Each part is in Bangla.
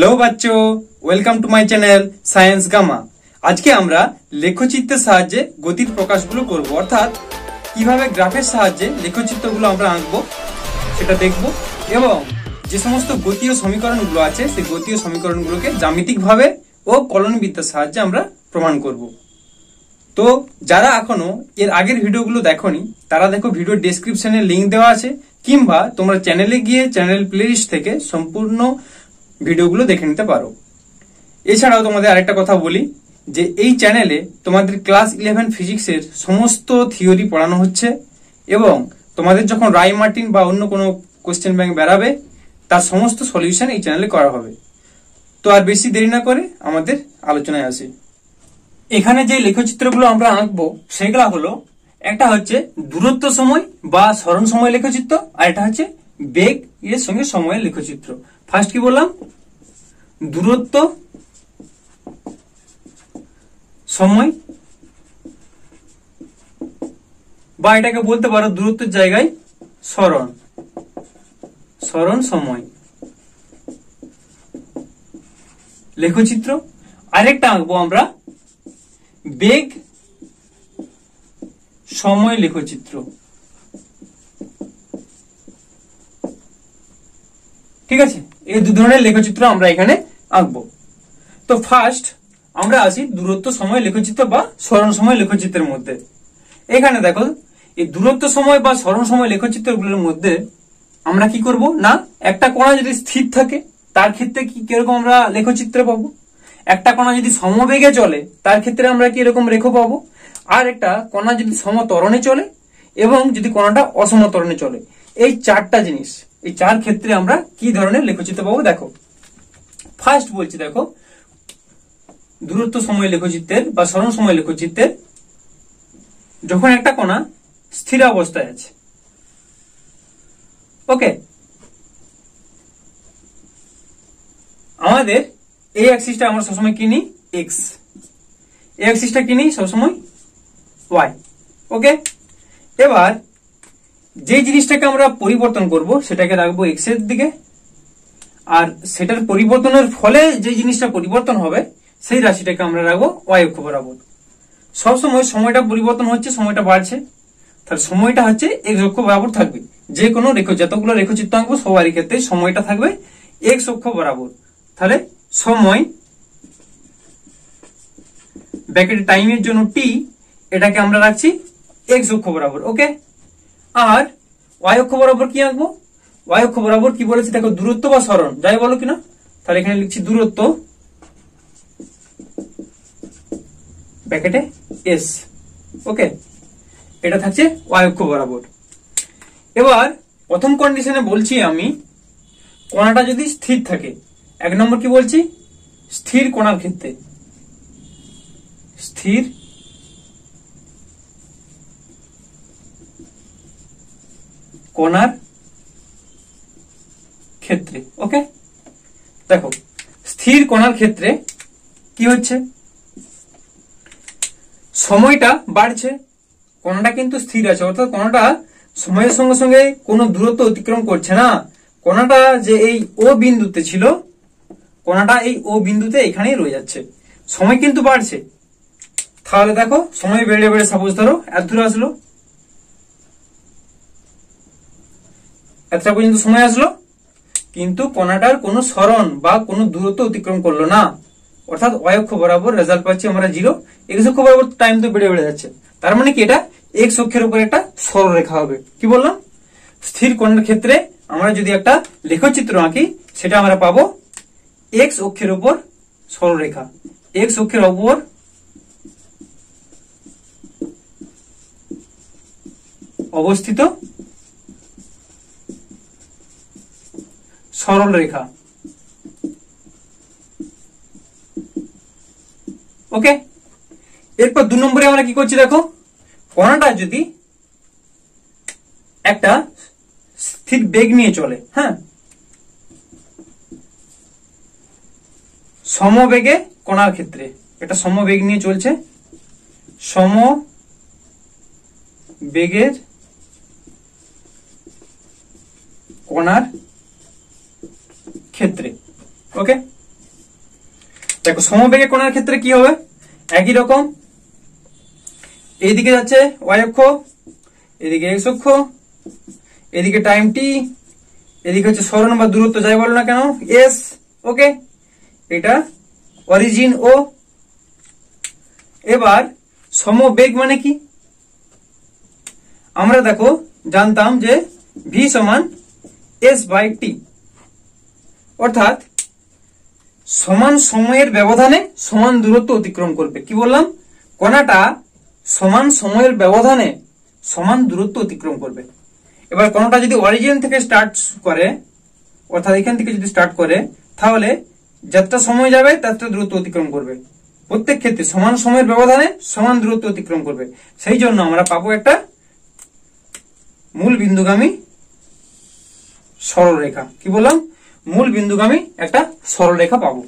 हेलो बच्चों, welcome to my channel science gamma. আজকে আমরা লেখচিত্রের সাহায্যে গতির প্রকাশগুলো করব, অর্থাৎ কিভাবে গ্রাফের সাহায্যে লেখচিত্রগুলো আমরা আঁকবো সেটা দেখব এবং যে সমস্ত গতীয় সমীকরণগুলো আছে সেই গতীয় সমীকরণগুলোকে জ্যামিতিকভাবে ও কলনবিদ্যার সাহায্যে আমরা প্রমাণ করব। তো যারা এখনো এর আগের ভিডিওগুলো দেখোনি তারা দেখো, ভিডিও ডেসক্রিপশনে লিংক দেওয়া আছে, কিংবা তোমরা চ্যানেলে গিয়ে চ্যানেল প্লেলিস্ট থেকে সম্পূর্ণ ভিডিওগুলো দেখে নিতে পারো। এছাড়াও তোমাদের আরেকটা কথা বলি যে এই চ্যানেলে তোমাদের ক্লাস 11 ফিজিক্সের সমস্ত থিওরি পড়ানো হচ্ছে এবং তোমাদের যখন রায় মার্টিন বা অন্য কোনো কোশ্চেন ব্যাংক বেরাবে তার সমস্ত সলিউশন এই চ্যানেলে করা হবে। তো আর বেশি দেরি না করে আমাদের আলোচনায় আসি। এখানে যে লেখচিত্রগুলো আমরা আঁকবো সেগুলো হলো, একটা হচ্ছে দূরত্ব সময় বা সরণ সময় লেখচিত্র, আর এটা হচ্ছে বেগ এর সঙ্গে সময়ের লেখচিত্র। ফার্স্ট কি বললাম? দূরত্ব সময়, বা এটাকে বলতে পারো দূরত্বের জায়গায় সরণ, সরণ সময় লেখচিত্র। আরেকটা আঁকবো আমরা বেগ সময় লেখচিত্র। ঠিক আছে, এই দু ধরনের লেখচিত্র আমরা এখানে আঁকবো। তো ফার্স্ট আমরা আসি দূরত্ব সময় লেখচিত্র বা সরণ সময় লেখচিত্রের মধ্যে। এখানে দেখো, এই দূরত্ব সময় বা সরণ সময় লেখচিত্রগুলোর মধ্যে আমরা কি করব না, একটা কণা যদি স্থির থাকে তার ক্ষেত্রে কিরকম আমরা লেখচিত্র পাবো, একটা কণা যদি সমবেগে চলে তার ক্ষেত্রে আমরা কি এরকম রেখা পাবো, আর একটা কণা যদি সমত্বরণে চলে এবং যদি কণাটা অসমত্বরণে চলে, এই চারটা জিনিস, এই চার ক্ষেত্রে আমরা কি ধরনের লেখচিত্র পাবো। দেখো ফার্স্ট বলছি, দেখো দূরত্ব সময় লেখচিত্রের বা সরণ সময় লেখচিত্রের যখন একটা কণা স্থির অবস্থায় আছে, ওকে, আমাদের এই অ্যাক্সিসটা আমরা সবসময় কিনি এক্স, এই অ্যাক্সিসটা কিনি সবসময় ওয়াই, ওকে। এবার যে জিনিসটাকে আমরা পরিবর্তন করব সেটাকে রাখবো এক্স এর দিকে, আর সেটার পরিবর্তনের ফলে যে জিনিসটা পরিবর্তন হবে সেই রাশিটাকে আমরা রাখবো ওয়াই অক্ষ বরাবর। সবসময় সময়টা পরিবর্তন হচ্ছে, সময়টা বাড়ছে, তাহলে সময়টা হচ্ছে এক্স অক্ষ বরাবর থাকবে। যে কোনো যতগুলো রেখাচিত্র আঁকবো সবারই ক্ষেত্রে সময়টা থাকবে এক্স অক্ষ বরাবর। তাহলে সময় ব্র্যাকেটে টাইমের জন্য টি, এটাকে আমরা রাখছি এক্স অক্ষ বরাবর, ওকে। আর ওয়াই অক্ষ বরাবর কি আঁকবো? ওয়াই অক্ষ বরাবর কি বলেছি দেখো, দূরত্ব বা সরণ যাই বলো কিনা, তাহলে এখানে লিখছি দূরত্ব ব্র্যাকেটে এস, ওকে, এটা থাকছে ওয়াই অক্ষ বরাবর। এবার প্রথম কন্ডিশনে বলছি আমি, কণাটা যদি স্থির থাকে, এক নম্বর কি বলছি, স্থির কণার ক্ষেত্রে, স্থির কণার ক্ষেত্রে, ওকে। দেখো স্থির কণার ক্ষেত্রে কি হচ্ছে, সময়টা বাড়ছে, কণাটা কিন্তু স্থির আছে, অর্থাৎ কণাটা সময়ের সঙ্গে সঙ্গে কোনো দূরত্ব অতিক্রম করছে না। কণাটা যে এই ও বিন্দুতে ছিল, কণাটা এই ও বিন্দুতে এখানেই রয়ে যাচ্ছে, সময় কিন্তু বাড়ছে। তাহলে দেখো সময় বেড়ে বেড়ে সাপোজ ধরো এত দূরে আসলো, এতটা পর্যন্ত সময় আসলো, কিন্তু কণাটার কোনো সরণ বা কোনো দূরত্ব অতিক্রম করলো না, অর্থাৎ ওয়াই অক্ষ বরাবর রেজাল্ট পাচ্ছি আমরা 0। এক্স অক্ষ বরাবর টাইম তো বেড়ে বেড়ে যাচ্ছে, তার মানে কি এটা এক্স অক্ষের উপর একটা সরলরেখা হবে। কি বললাম? স্থির কণার ক্ষেত্রে আমরা যদি একটা লেখচিত্র আঁকি সেটা আমরা পাবো এক্স অক্ষের উপর সরলরেখা, এক্স অক্ষের উপর অবস্থিত সরল রেখা, ওকে। এরপর 2 নম্বরে আমরা কি করছি, দেখো কণাটা যদি একটা স্থির বেগ নিয়ে চলে, হ্যাঁ, সমবেগে কণার ক্ষেত্রে, এটা সমবেগ নিয়ে চলছে, সমবেগের কণার ক্ষেত্রে, ওকে। দেখো সমবেগে কোণার ক্ষেত্রে কি হবে, একই রকম, এইদিকে যাচ্ছে ওয়াই অক্ষ, এদিকে এক্স অক্ষ, এদিকে টাইম টি, এদিকে হচ্ছে সরণ বা দূরত্ব যাই বলো না কেন এস। ওকে, এটা অরিজিন ও। এবার সমবেগ মানে কি, আমরা দেখো জানতাম যে ভি সমান এস বাই টি, অর্থাৎ সমান সময়ের ব্যবধানে সমান দূরত্ব অতিক্রম করবে। কি বললাম, কণাটা সমান সময়ের ব্যবধানে সমান দূরত্ব অতিক্রম করবে। এবার কণাটা যদি অরিজিন থেকে স্টার্ট করে, অর্থাৎ এখান থেকে যদি স্টার্ট করে, তাহলে যতটা সময় যাবে ততটা দূরত্ব অতিক্রম করবে। প্রত্যেক ক্ষেত্রে সমান সময়ের ব্যবধানে সমান দূরত্ব অতিক্রম করবে। সেই জন্য আমরা পাবো একটা মূল বিন্দুগামী সরলরেখা। কি বললাম, মূল বিন্দুগামী একটা সরলরেখা পাবো।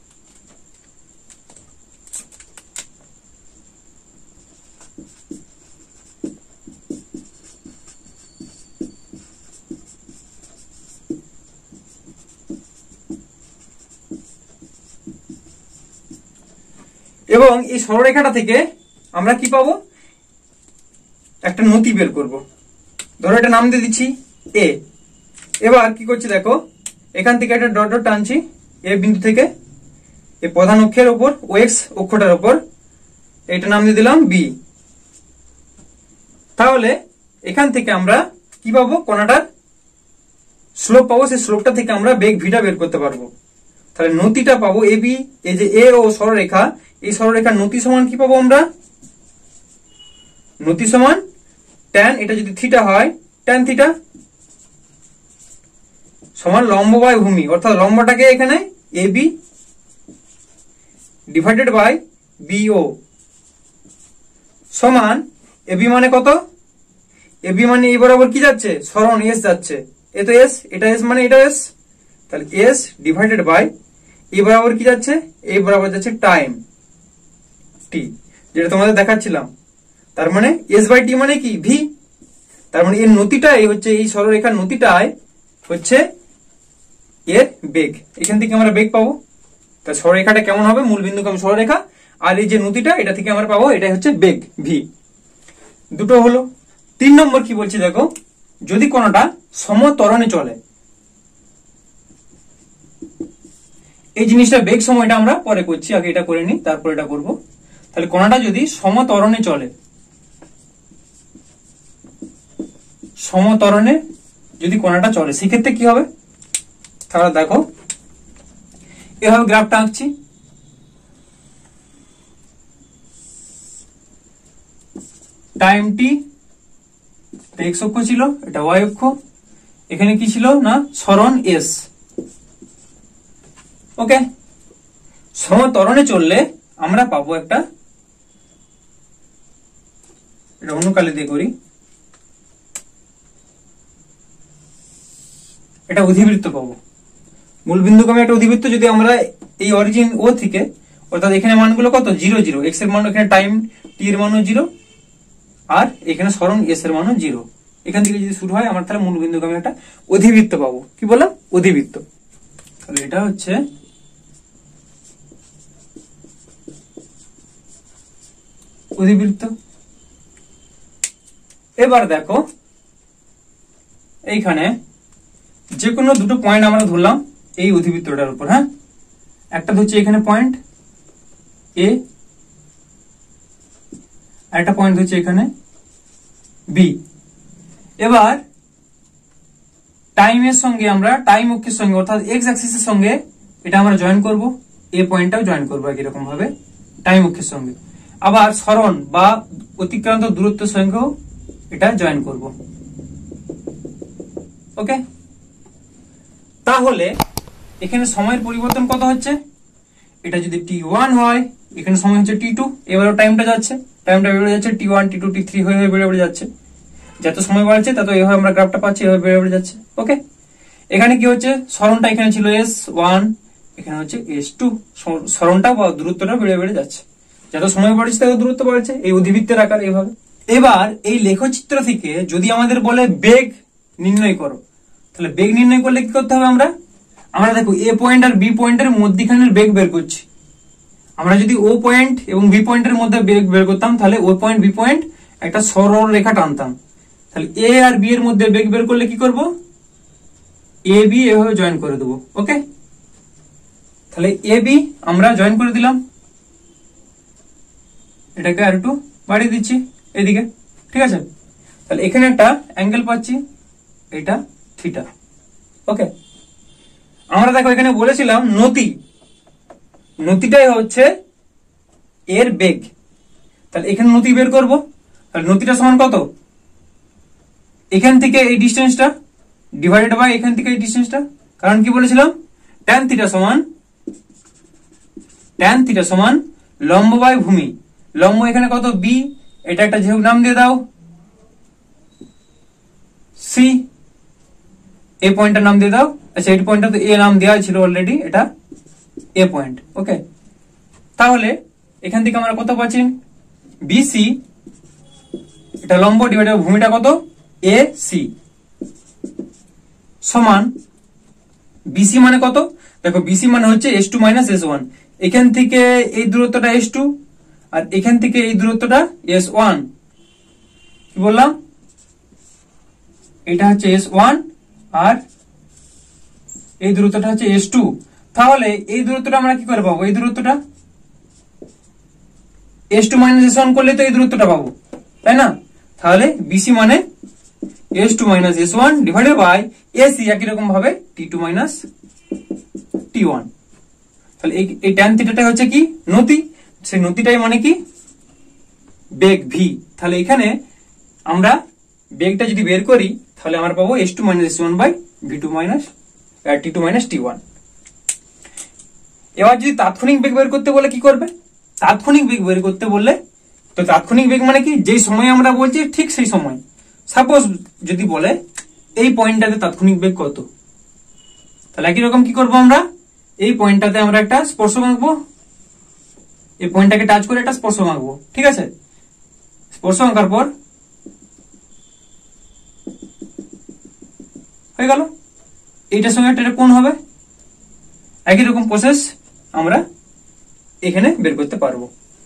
এবং এই সরলরেখাটা থেকে আমরা কি পাবো, একটা নতি বের করব। ধরো এটা নাম দিয়ে দিচ্ছি এ। এবার কি করছি দেখো, এখান থেকে একটা ডট ডট টানছি এ বিন্দু থেকে এই প্রধান অক্ষের উপর ও এক্স অক্ষটার উপর, এটা নাম দিয়ে দিলাম বি। তাহলে এখান থেকে আমরা কি পাবো, কণাটার স্লোপ পাবো, সেই স্লোপটা থেকে আমরা বেগ ভিটা বের করতে পারবো। তাহলে নতিটা পাবো এ বি, এই যে এ ও সরলরেখা, এই সরলরেখার নতি সমান কি পাবো আমরা, নতি সমান ট্যান, এটা যদি থিটা হয় ট্যান থিটা, সমান লম্ব বাই ভূমি, অর্থাৎ লম্বটাকে এখানে A B divided by BO সমান এবি মানে কত, এবি মানে এই বরাবর কি যাচ্ছে, সরণ এস যাচ্ছে, এ তো এস, এটা এস মানে এটা এস, তাহলে এস ডিভাইডেড বাই এই বরাবর কি যাচ্ছে, এই বরাবর যাচ্ছে টাইম টি, যেটা তোমাদের দেখাচ্ছিলাম। তার মানে এস বাই টি মানে কি ভি, তার মানে এর নতিটাই হচ্ছে, এই সরলরেখার নতিটাই হচ্ছে এর বেগ। এখান থেকে আমরা বেগ পাবো। তা সরলরেখাটা কেমন হবে, মূল বিন্দুগামী সরলরেখা, আর এই যে নতিটা এটা থেকে আমরা পাবো, এটাই হচ্ছে বেগ ভি। দুটো হলো। 3 নম্বর কি বলছি দেখো, যদি কোনটা সমত্বরণে চলে, এই জিনিসটা বেগ সময়টা আমরা পরে করছি, আগে এটা করে নি তারপর এটা করব। তাহলে কোনটা যদি সমত্বরণে চলে, সমত্বরণে যদি কোনটা চলে সেক্ষেত্রে কি হবে, তাহলে দেখো এভাবে গ্রাফটা আঁকছি, টাইম টি এক্স অক্ষ ছিল, এটা ওয়াই অক্ষ, এখানে কি ছিল না সরণ এস। ওকে, সমত্বরণে চললে আমরা পাবো একটা, এটা অন্য কালি দিয়ে করি, এটা অধিবৃত্ত পাবো। মূল বিন্দুগামী একটা অধিবৃত্ত যদি আমরা এই অরিজিন ও থেকে, অর্থাৎ এখানে মানগুলো কত 0 0, এক্স এর মান, এখানে টাইম টি এর মানও 0, আর এখানে সরণ এস এর মানও 0, এখান থেকে যদি শুরু হয় আমার, তাহলে মূল বিন্দুগামী একটা অধিবৃত্ত পাবো। কি বললাম, অধিবৃত্ত। তাহলে এটা হচ্ছে অধিবৃত্ত। এবার দেখো এইখানে যে কোনো দুটো পয়েন্ট আমরা ধরলাম এই অধিবৃত্তটার উপর। হ্যাঁ, একটা হচ্ছে এখানে পয়েন্ট এ, আর একটা পয়েন্ট হচ্ছে এখানে বি। এবার টাইমের সঙ্গে আমরা, টাইম অক্ষের সঙ্গে অর্থাৎ এক্স অ্যাক্সিসের সঙ্গে এটা আমরা জয়েন করব, এ পয়েন্টটাও জয়েন করবো একই রকম ভাবে টাইম অক্ষের সঙ্গে। আবার সরণ বা অতিক্রান্ত দূরত্বের সঙ্গেও এটা জয়েন করব। ওকে, তাহলে এখানে সময়ের পরিবর্তন কত হচ্ছে, এটা যদি t1 হয়, এখানে সময় হচ্ছে t2, এবারও টাইমটা যাচ্ছে, টাইমটা বেড়ে যাচ্ছে, t1 t2 t3 হয়ে হয়ে বেড়ে যাচ্ছে, যত সময় বাড়ছে তত এইভাবে আমরা গ্রাফটা পাচ্ছি, এভাবে বেড়ে বেড়ে যাচ্ছে। ওকে, এখানে কি হচ্ছে, সরণটা এখানে ছিল s1, এখানে হচ্ছে s2, সরণটা বা দূরত্বটা বেড়ে বেড়ে যাচ্ছে, যত সময় বাড়ছে তত দূরত্ব বাড়ছে, এই অধিবৃত্তের আকার এইভাবে। এবার এই লেখচিত্র থেকে যদি আমাদের বলে বেগ নির্ণয় করো, তাহলে বেগ নির্ণয় করলে কি করতে হবে, আমরা দেখো এ পয়েন্ট আর বি পয়েন্টের মধ্যখানের বেগ বের করছি। আমরা যদি ও পয়েন্ট এবং বি পয়েন্টের মধ্যে বেগ বের করতাম, তাহলে ও পয়েন্ট বি পয়েন্ট একটা সরল রেখা টানতাম। তাহলে এ আর বি এর মধ্যে বেগ বের করলে কি করব, এ বি এভাবে জয়েন করে দেবো। ওকে, তাহলে এ বি আমরা জয়েন করে দিলাম, এটাকে আর একটু বাড়িয়ে দিচ্ছি এদিকে, ঠিক আছে। তাহলে এখানে একটা অ্যাঙ্গেল পাচ্ছি, এটা থিটা। ওকে, আমরা দেখো এখানে বলেছিলাম নতিটাই হচ্ছে এর বেগ। তাহলে এখানে নতি বের করব, তাহলে নতিটা সমান কত, এখান থেকে এই ডিস্টেন্সটা ডিভাইডেড বাই এখান থেকে এই ডিস্টেন্সটা। কারণ কি বলেছিলাম, ট্যান থিটা সমান লম্ব বাই ভূমি। লম্ব এখানে কত, বি, এটা একটা যেহেতু নাম দিয়ে দাও সি, এ পয়েন্টটার নাম দিয়ে দাও। আচ্ছা, এই পয়েন্টটা তো এ নাম দেওয়া ছিল অলরেডি, এটা এ পয়েন্ট। ওকে, তাহলে এখান থেকে আমরা কত পাচ্ছি, বিসি, এটা লম্ব ডিভাইডেড বাই ভূমিটা কত, এ সি, সমান বিসি মানে কত, দেখো বিসি মানে হচ্ছে S2 মাইনাস S1। এখান থেকে এই দূরত্বটা S2 আর এখান থেকে এই দূরত্বটা S1। কি বললাম, এটা হচ্ছে S1 আর এই দূরত্বটা হচ্ছে S2। তাহলে এই দূরত্বটা আমরা কি করে পাবো, এই দূরত্বটা S2 মাইনাস S1 করলে তো এই দূরত্বটা পাবো, তাই না। তাহলে বিসি মানে S2 minus S1 divided by AC, একই রকম ভাবে T2 মাইনাস T1। তাহলে এই ট্যান থিটাটা হচ্ছে কি, নতি, সেই নতিটাই মানে কি বেগ ভি। তাহলে এখানে আমরা বেগটা যদি বের করি, তাহলে আমরা পাবো S2 minus S1 by V2 minus T2 minus T1। এবার যদি তাৎক্ষণিক বেগ বের করতে বলে কি করবে, তাৎক্ষণিক বেগ বের করতে বললে তো তাৎক্ষণিক বেগ মানে কি, যেই সময় আমরা বলছি ঠিক সেই সময়। সাপোজ যদি বলে এই পয়েন্টটাতে তাৎক্ষণিক বেগ কত, তাহলে একই রকম কি করবো, আমরা এই পয়েন্টটাতে আমরা একটা স্পর্শক আঁকবো, এই পয়েন্টটাকে টাচ করে একটা স্পর্শক আঁকবো, ঠিক আছে। স্পর্শক আঁকার পর হয়ে গেল, এইটার সঙ্গে একটা কোণ হবে। একই রকম প্রসেস আমরা এখানে বের করতে পারবো।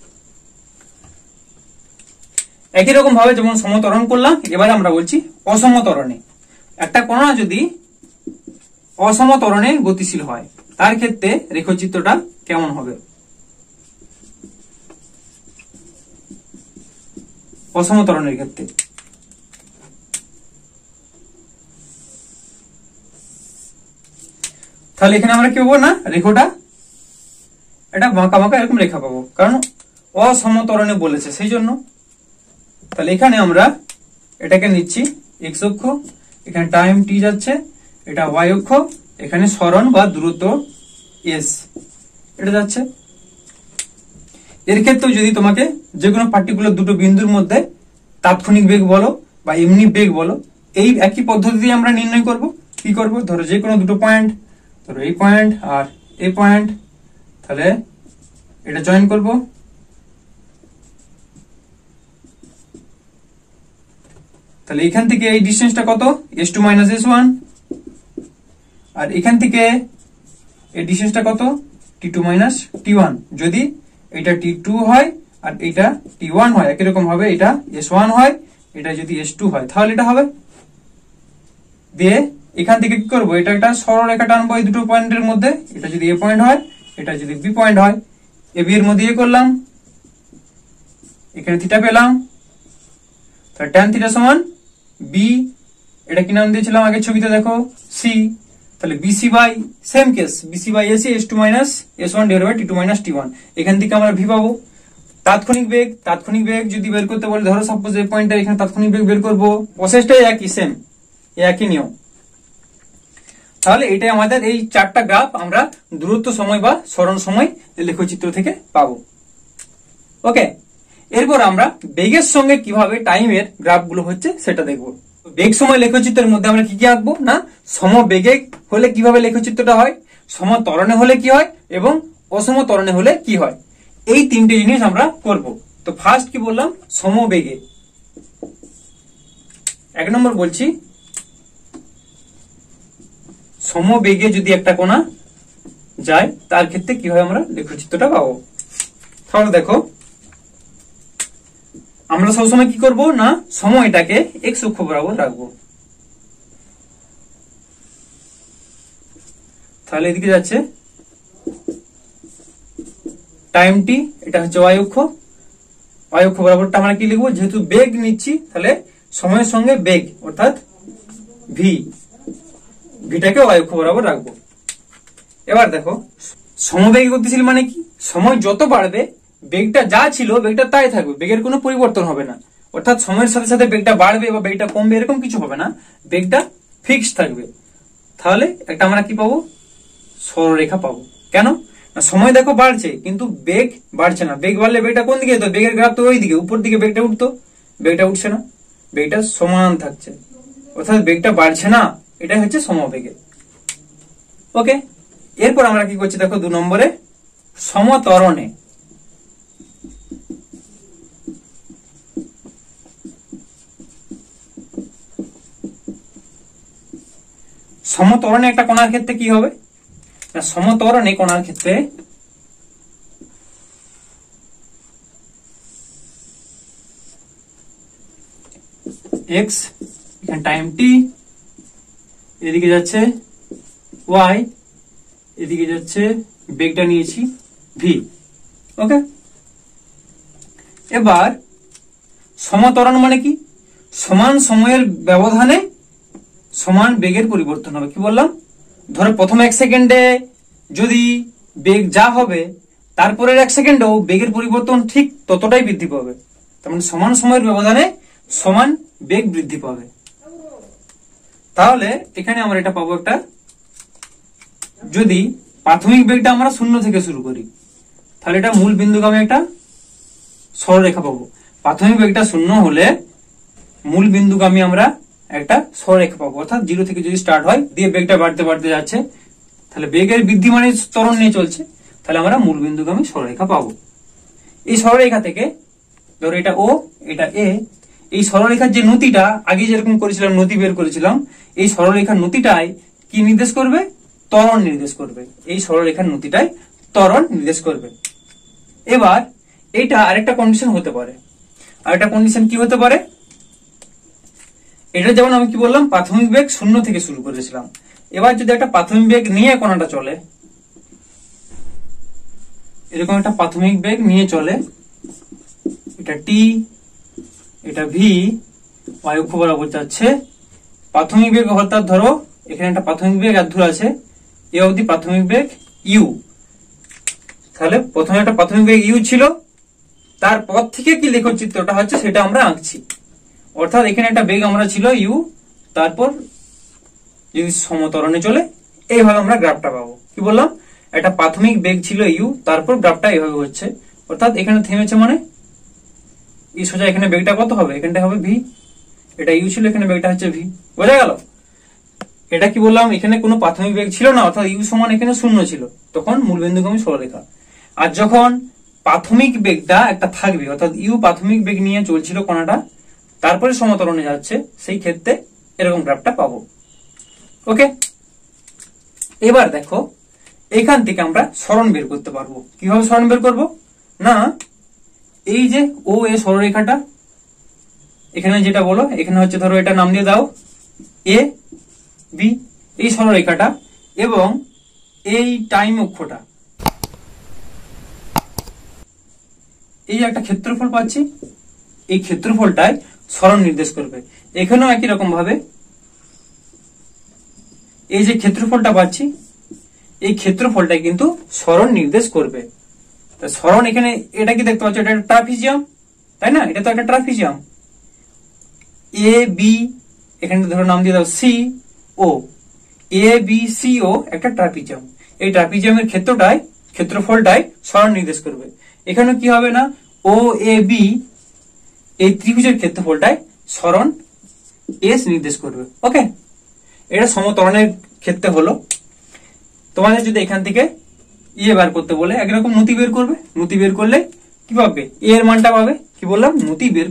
একই রকম ভাবে যেমন সমত্বরণ করলাম, এবারে আমরা বলছি অসমত্বরণে। একটা কণা যদি অসমত্বরণে গতিশীল হয়, তার ক্ষেত্রে রেখাচিত্রটা কেমন হবে। অসমত্বরণের ক্ষেত্রে তাহলে এখানে আমরা কি পাবো না, রেখাটা এটা বাঁকা বাঁকা এরকম রেখা পাবো, কারণ অসমত্বরণে বলেছে সেই জন্য। তাহলে এখানে আমরা এটাকে নিচ্ছি x অক্ষ, এখানে টাইম t যাচ্ছে, এটা y অক্ষ, এখানে সরণ বা দূরত্ব s এটা যাচ্ছে। এর ক্ষেত্রে যদি তোমাকে যে কোনো পার্টিকুলার দুটো বিন্দুর মধ্যে তাৎক্ষণিক বেগ বলো বা এমনি বেগ বলো, এই একই পদ্ধতি দিয়ে আমরা নির্ণয় করব। কি করব, ধরো যে কোনো দুটো পয়েন্ট, ধরো এই পয়েন্ট আর এই পয়েন্ট, তাহলে এটা জয়েন করব। তাহলে এখান থেকে এই ডিসটেন্সটা কত, S2 মাইনাস S1, আর এখান থেকে এই ডিসটেন্সটা কত, T2 মাইনাস T1। যদি এটা T2 হয় আর এটা T1 হয়, একই রকম ভাবে এটা S1 হয়, এটা যদি S2 হয়, তাহলে এটা হবে। দিয়ে এখান থেকে কি করবো, এটা একটা সরলরেখা টানবো এই দুটো পয়েন্টের মধ্যে, এটা যদি A পয়েন্ট হয়, এটা যদি B পয়েন্ট হয়, AB এর মধ্যে এ করলাম, এখানে থিটা পেলাম। তাহলে ট্যান থিটা সমান B, এটা কি নাম দিয়েছিলাম আগের ছবিতে দেখো, C। তাহলে BC by same case, BC by AC S2 minus S1 divided by T2 minus T1। এখান থেকে আমরা V পাবো। তাৎক্ষণিক বেগ যদি বের করতে বলে, ধরো সাপোজ এই পয়েন্টটা, এখানে তাৎক্ষণিক বেগ বের করবো, প্রসেসটাই একই, সেম একই নিয়ম। তাহলে এটাই আমাদের এই চারটা গ্রাফ আমরা দূরত্ব সময় বা সরণ সময় লেখচিত্র থেকে পাবো। ওকে, এরপর আমরা বেগের সঙ্গে কিভাবে টাইমের গ্রাফ গুলো হচ্ছে সেটা দেখবো। বেগ সময় লেখচিত্রের মধ্যে আমরা কি কি আঁকবো না, সমবেগে হলে কিভাবে লেখচিত্রটা হয়, সমত্বরণে হলে কি হয় এবং অসমত্বরণে হলে কি হয়, এই তিনটে জিনিস আমরা করব। তো ফার্স্ট কি বললাম, সমবেগে। এক নম্বর বলছি, সমবেগে যদি একটা কণা যায়, তার ক্ষেত্রে কিভাবে আমরা লেখচিত্রটা পাবো। তাহলে দেখো আমরা সবসময় কি করব না সময়টাকে এক্স অক্ষ বরাবর রাখবো। তাহলে এদিকে যাচ্ছে টাইমটি, এটা হচ্ছে ওয়াই অক্ষ। ওয়াই অক্ষ বরাবরটা আমরা কি লিখবো, যেহেতু বেগ নিচ্ছি তাহলে সময়ের সঙ্গে বেগ অর্থাৎ ভিটাকে ওয়াই অক্ষ বরাবর রাখবো। এবার দেখো সমবেগে গতিশীল মানে কি, সময় যত বাড়বে বেগটা যা ছিল বেগটা তাই থাকবে, বেগের কোনো পরিবর্তন হবে না। অর্থাৎ সময়ের সাথে সাথে বেগটা বাড়বে বা বেগটা কমবে এরকম কিছু হবে না, বেগটা ফিক্সড থাকবে। তাহলে একটা আমরা কি পাবো, সরলরেখা পাবো। কেন না সময় দেখো বাড়ছে কিন্তু বেগ বাড়ছে না, বেগ বাড়লে বেগটা কোন দিকে যেত, বেগের গ্রাফ তো ওই দিকে উপর দিকে বেগটা উঠতো, বেগটা উঠছে না, বেগটা সমান থাকছে, অর্থাৎ বেগটা বাড়ছে না, এটাই হচ্ছে সমবেগে। ওকে, এরপর আমরা কি করছি দেখো 2 নম্বরে সমত্বরণে। সমত্বরণে একটা কণার ক্ষেত্রে কি হবে না, সমত্বরণে কণার ক্ষেত্রে এক্স এখানে টাইম টি, এদিকে যাচ্ছে ওয়াই, এদিকে যাচ্ছে বেগটা নিয়েছি ভি। ওকে, এবার সমত্বরণ মানে কি, সমান সময়ের ব্যবধানে সমান বেগের পরিবর্তন হবে। কি বললাম, ধরো প্রথম 1 সেকেন্ডে যদি বেগ যা হবে তারপরের 1 সেকেন্ডেও বেগের পরিবর্তন ঠিক ততটাই বৃদ্ধি পাবে, তার মানে সমান সময়ের ব্যবধানে সমান বেগ বৃদ্ধি পাবে। তাহলে এখানে আমরা এটা পাবো একটা, যদি প্রাথমিক বেগটা আমরা 0 থেকে শুরু করি তাহলে এটা মূল বিন্দুগামী একটা সরলরেখা পাবো। প্রাথমিক বেগটা 0 হলে মূল বিন্দুগামী আমরা একটা সরলরেখা পাবো, অর্থাৎ 0 থেকে যদি স্টার্ট হয় দিয়ে বেগটা বাড়তে বাড়তে যাচ্ছে, তাহলে বেগের বৃদ্ধি মানে ত্বরণ নিয়ে চলছে, তাহলে আমরা মূল বিন্দুগামী সরলরেখা পাবো। এই সরলরেখা থেকে ধরো এটা ও এটা এ, এই সরলরেখার যে নতিটা আগে যেরকম করেছিলাম নতি বের করেছিলাম, এই সরলরেখার নতিটাই কি নির্দেশ করবে, ত্বরণ নির্দেশ করবে। এই সরলরেখার নতিটাই ত্বরণ নির্দেশ করবে। এবার এটা আরেকটা কন্ডিশন হতে পারে, আরেকটা কন্ডিশন কি হতে পারে, এটা যেমন আমি কি বললাম প্রাথমিক বেগ 0 থেকে শুরু করেছিলাম, এবার যদি একটা প্রাথমিক বেগ নিয়ে কণাটা চলে, এরকম একটা প্রাথমিক বেগ নিয়ে চলে, এটা টি এটা ভি, ওয়াই অক্ষ বরাবর যাচ্ছে, প্রাথমিক বেগ অর্থাৎ ধরো এখানে একটা প্রাথমিক বেগ আর দূর আছে এ অবধি প্রাথমিক বেগ ইউ, তাহলে প্রথমে একটা প্রাথমিক বেগ ইউ ছিল, তারপর থেকে কি লেখচিত্রটা হচ্ছে সেটা আমরা আঁকছি। অর্থাৎ এখানে একটা বেগ আমরা ছিল ইউ, তারপর যদি সমত্বরণে চলে এইভাবে আমরা গ্রাফটা পাবো। কি বললাম, একটা প্রাথমিক বেগ ছিল ইউ, তারপর গ্রাফটা এইভাবে হচ্ছে, অর্থাৎ এখানে থেমেছে মানে এই সোজা এখানে বেগটা কত হবে, এখানটা হবে ভি, এটা ইউ ছিল এখানে বেগটা হচ্ছে ভি। বোঝা গেল, এটা কি বললাম এখানে কোনো প্রাথমিক বেগ ছিল না, অর্থাৎ ইউ সমান এখানে 0 ছিল, তখন মূল বিন্দুগামী সরলরেখা। আর যখন প্রাথমিক বেগটা একটা থাকবে, অর্থাৎ ইউ প্রাথমিক বেগ নিয়ে চলছিল কণাটা, তারপরে সমত্বরণে যাচ্ছে, সেই ক্ষেত্রে এরকম গ্রাফটা পাবো। ওকে, এবার দেখো এখান থেকে আমরা সরণ বের করতে পারবো। কিভাবে সরণ বের করবো না, এই যে ও এ সরলরেখাটা এখানে যেটা বলো, এখানে হচ্ছে ধরো এটা নাম দিয়ে দাও এ বি, এই সরলরেখাটা এবং এই টাইম অক্ষটা, এই একটা ক্ষেত্রফল পাচ্ছি, এই ক্ষেত্রফলটাই সরণ নির্দেশ করবে। এখানেও একই রকম ভাবে এই যে ক্ষেত্রফলটা পাচ্ছি, এই ক্ষেত্রফলটাই কিন্তু সরণ নির্দেশ করবে। সরণ এখানে এটা কি দেখতে পাচ্ছ, এটা একটা ট্রাপিজিয়াম, তাই না, এটা তো একটা ট্রাপিজিয়াম। এ বি এখানে ধরো নাম দিয়ে দাও C O, A B C O একটা ট্রাপিজিয়াম, এই ট্রাপিজিয়ামের ক্ষেত্রফলটাই সরণ নির্দেশ করবে। এখানে কি হবে না, ও এ বি এই ত্রিভুজের ক্ষেত্রফলটাই সরণ এস নির্দেশ করবে। ওকে, এটা সমত্বরণের ক্ষেত্রে হলো। তোমাদের যদি এখান থেকে ইয়ে বার করতে বলে একরকম নতি বের করবে, নতি বের করলে কি পাবে, এ এর মানটা পাবে। কি বললাম, নতি বের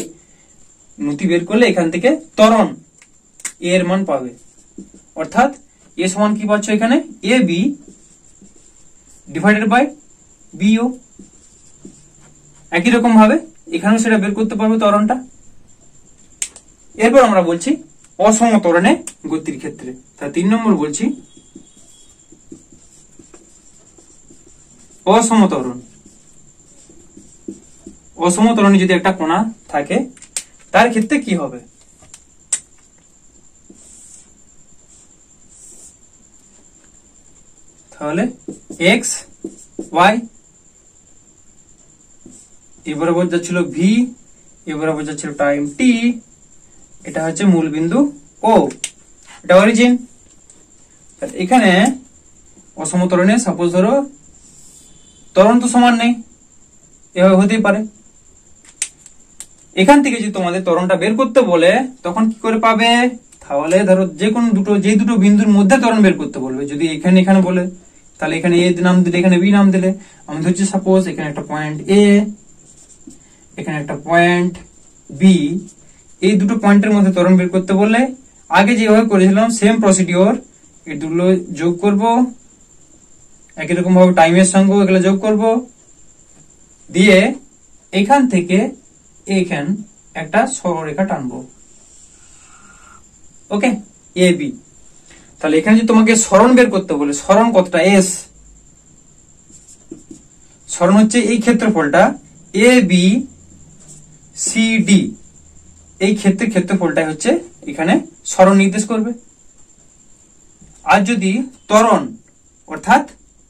করলে এখান থেকে ত্বরণ এ এর মান পাবে, অর্থাৎ এ সমান কি পাচ্ছ এখানে A B divided by BO. একই রকম ভাবে এখানেও সেটা বের করতে পারবো ত্বরণটা। এরপর আমরা বলছি অসম ত্বরণে গতির ক্ষেত্রে, তা 3 নম্বর বলছি অসম ত্বরণ। অসম ত্বরণে যদি একটা কণা থাকে তার ক্ষেত্রে কি হবে? তাহলে এক্স ওয়াই, এ বরাবর যাচ্ছিল ভি, এ বরাবর যাচ্ছিল টাইম টি, এটা হচ্ছে মূল বিন্দু ও, এটা অরিজিন। এখানে অসম ত্বরণে সাপোজ ধরো ত্বরণ তো সমান নেই, এভাবে হতেই পারে। এখান থেকে যদি তোমাদের ত্বরণটা বের করতে বলে তখন কি করে পাবে? তাহলে ধরো যে দুটো বিন্দুর মধ্যে ত্বরণ বের করতে বলবে। যদি এখানে বলে তাহলে এখানে এ নাম দিলে, এখানে বি নাম দিলে। আমি ধরছি সাপোজ এখানে একটা পয়েন্ট এ, এখানে একটা পয়েন্ট বি, এই দুটো পয়েন্টের মধ্যে ত্বরণ বের করতে বললে আগে যেভাবে করেছিলাম সেম প্রসিডিওর, এই দুটো যোগ করব, একই রকম ভাবে টাইমের সঙ্গে এগুলো যোগ করব, দিয়ে এখান থেকে এইখান একটা সরলরেখা টানবো। Okay, A B. তাহলে এখানে যদি তোমাকে সরণ বের করতে বলে, সরণ কতটা? এস। সরণ হচ্ছে এই ক্ষেত্রফলটা এ বি সি ডি, এই ক্ষেত্রফলটা হচ্ছে এখানে সরণ নির্দেশ করবে। আর যদি ত্বরণ অর্থাৎ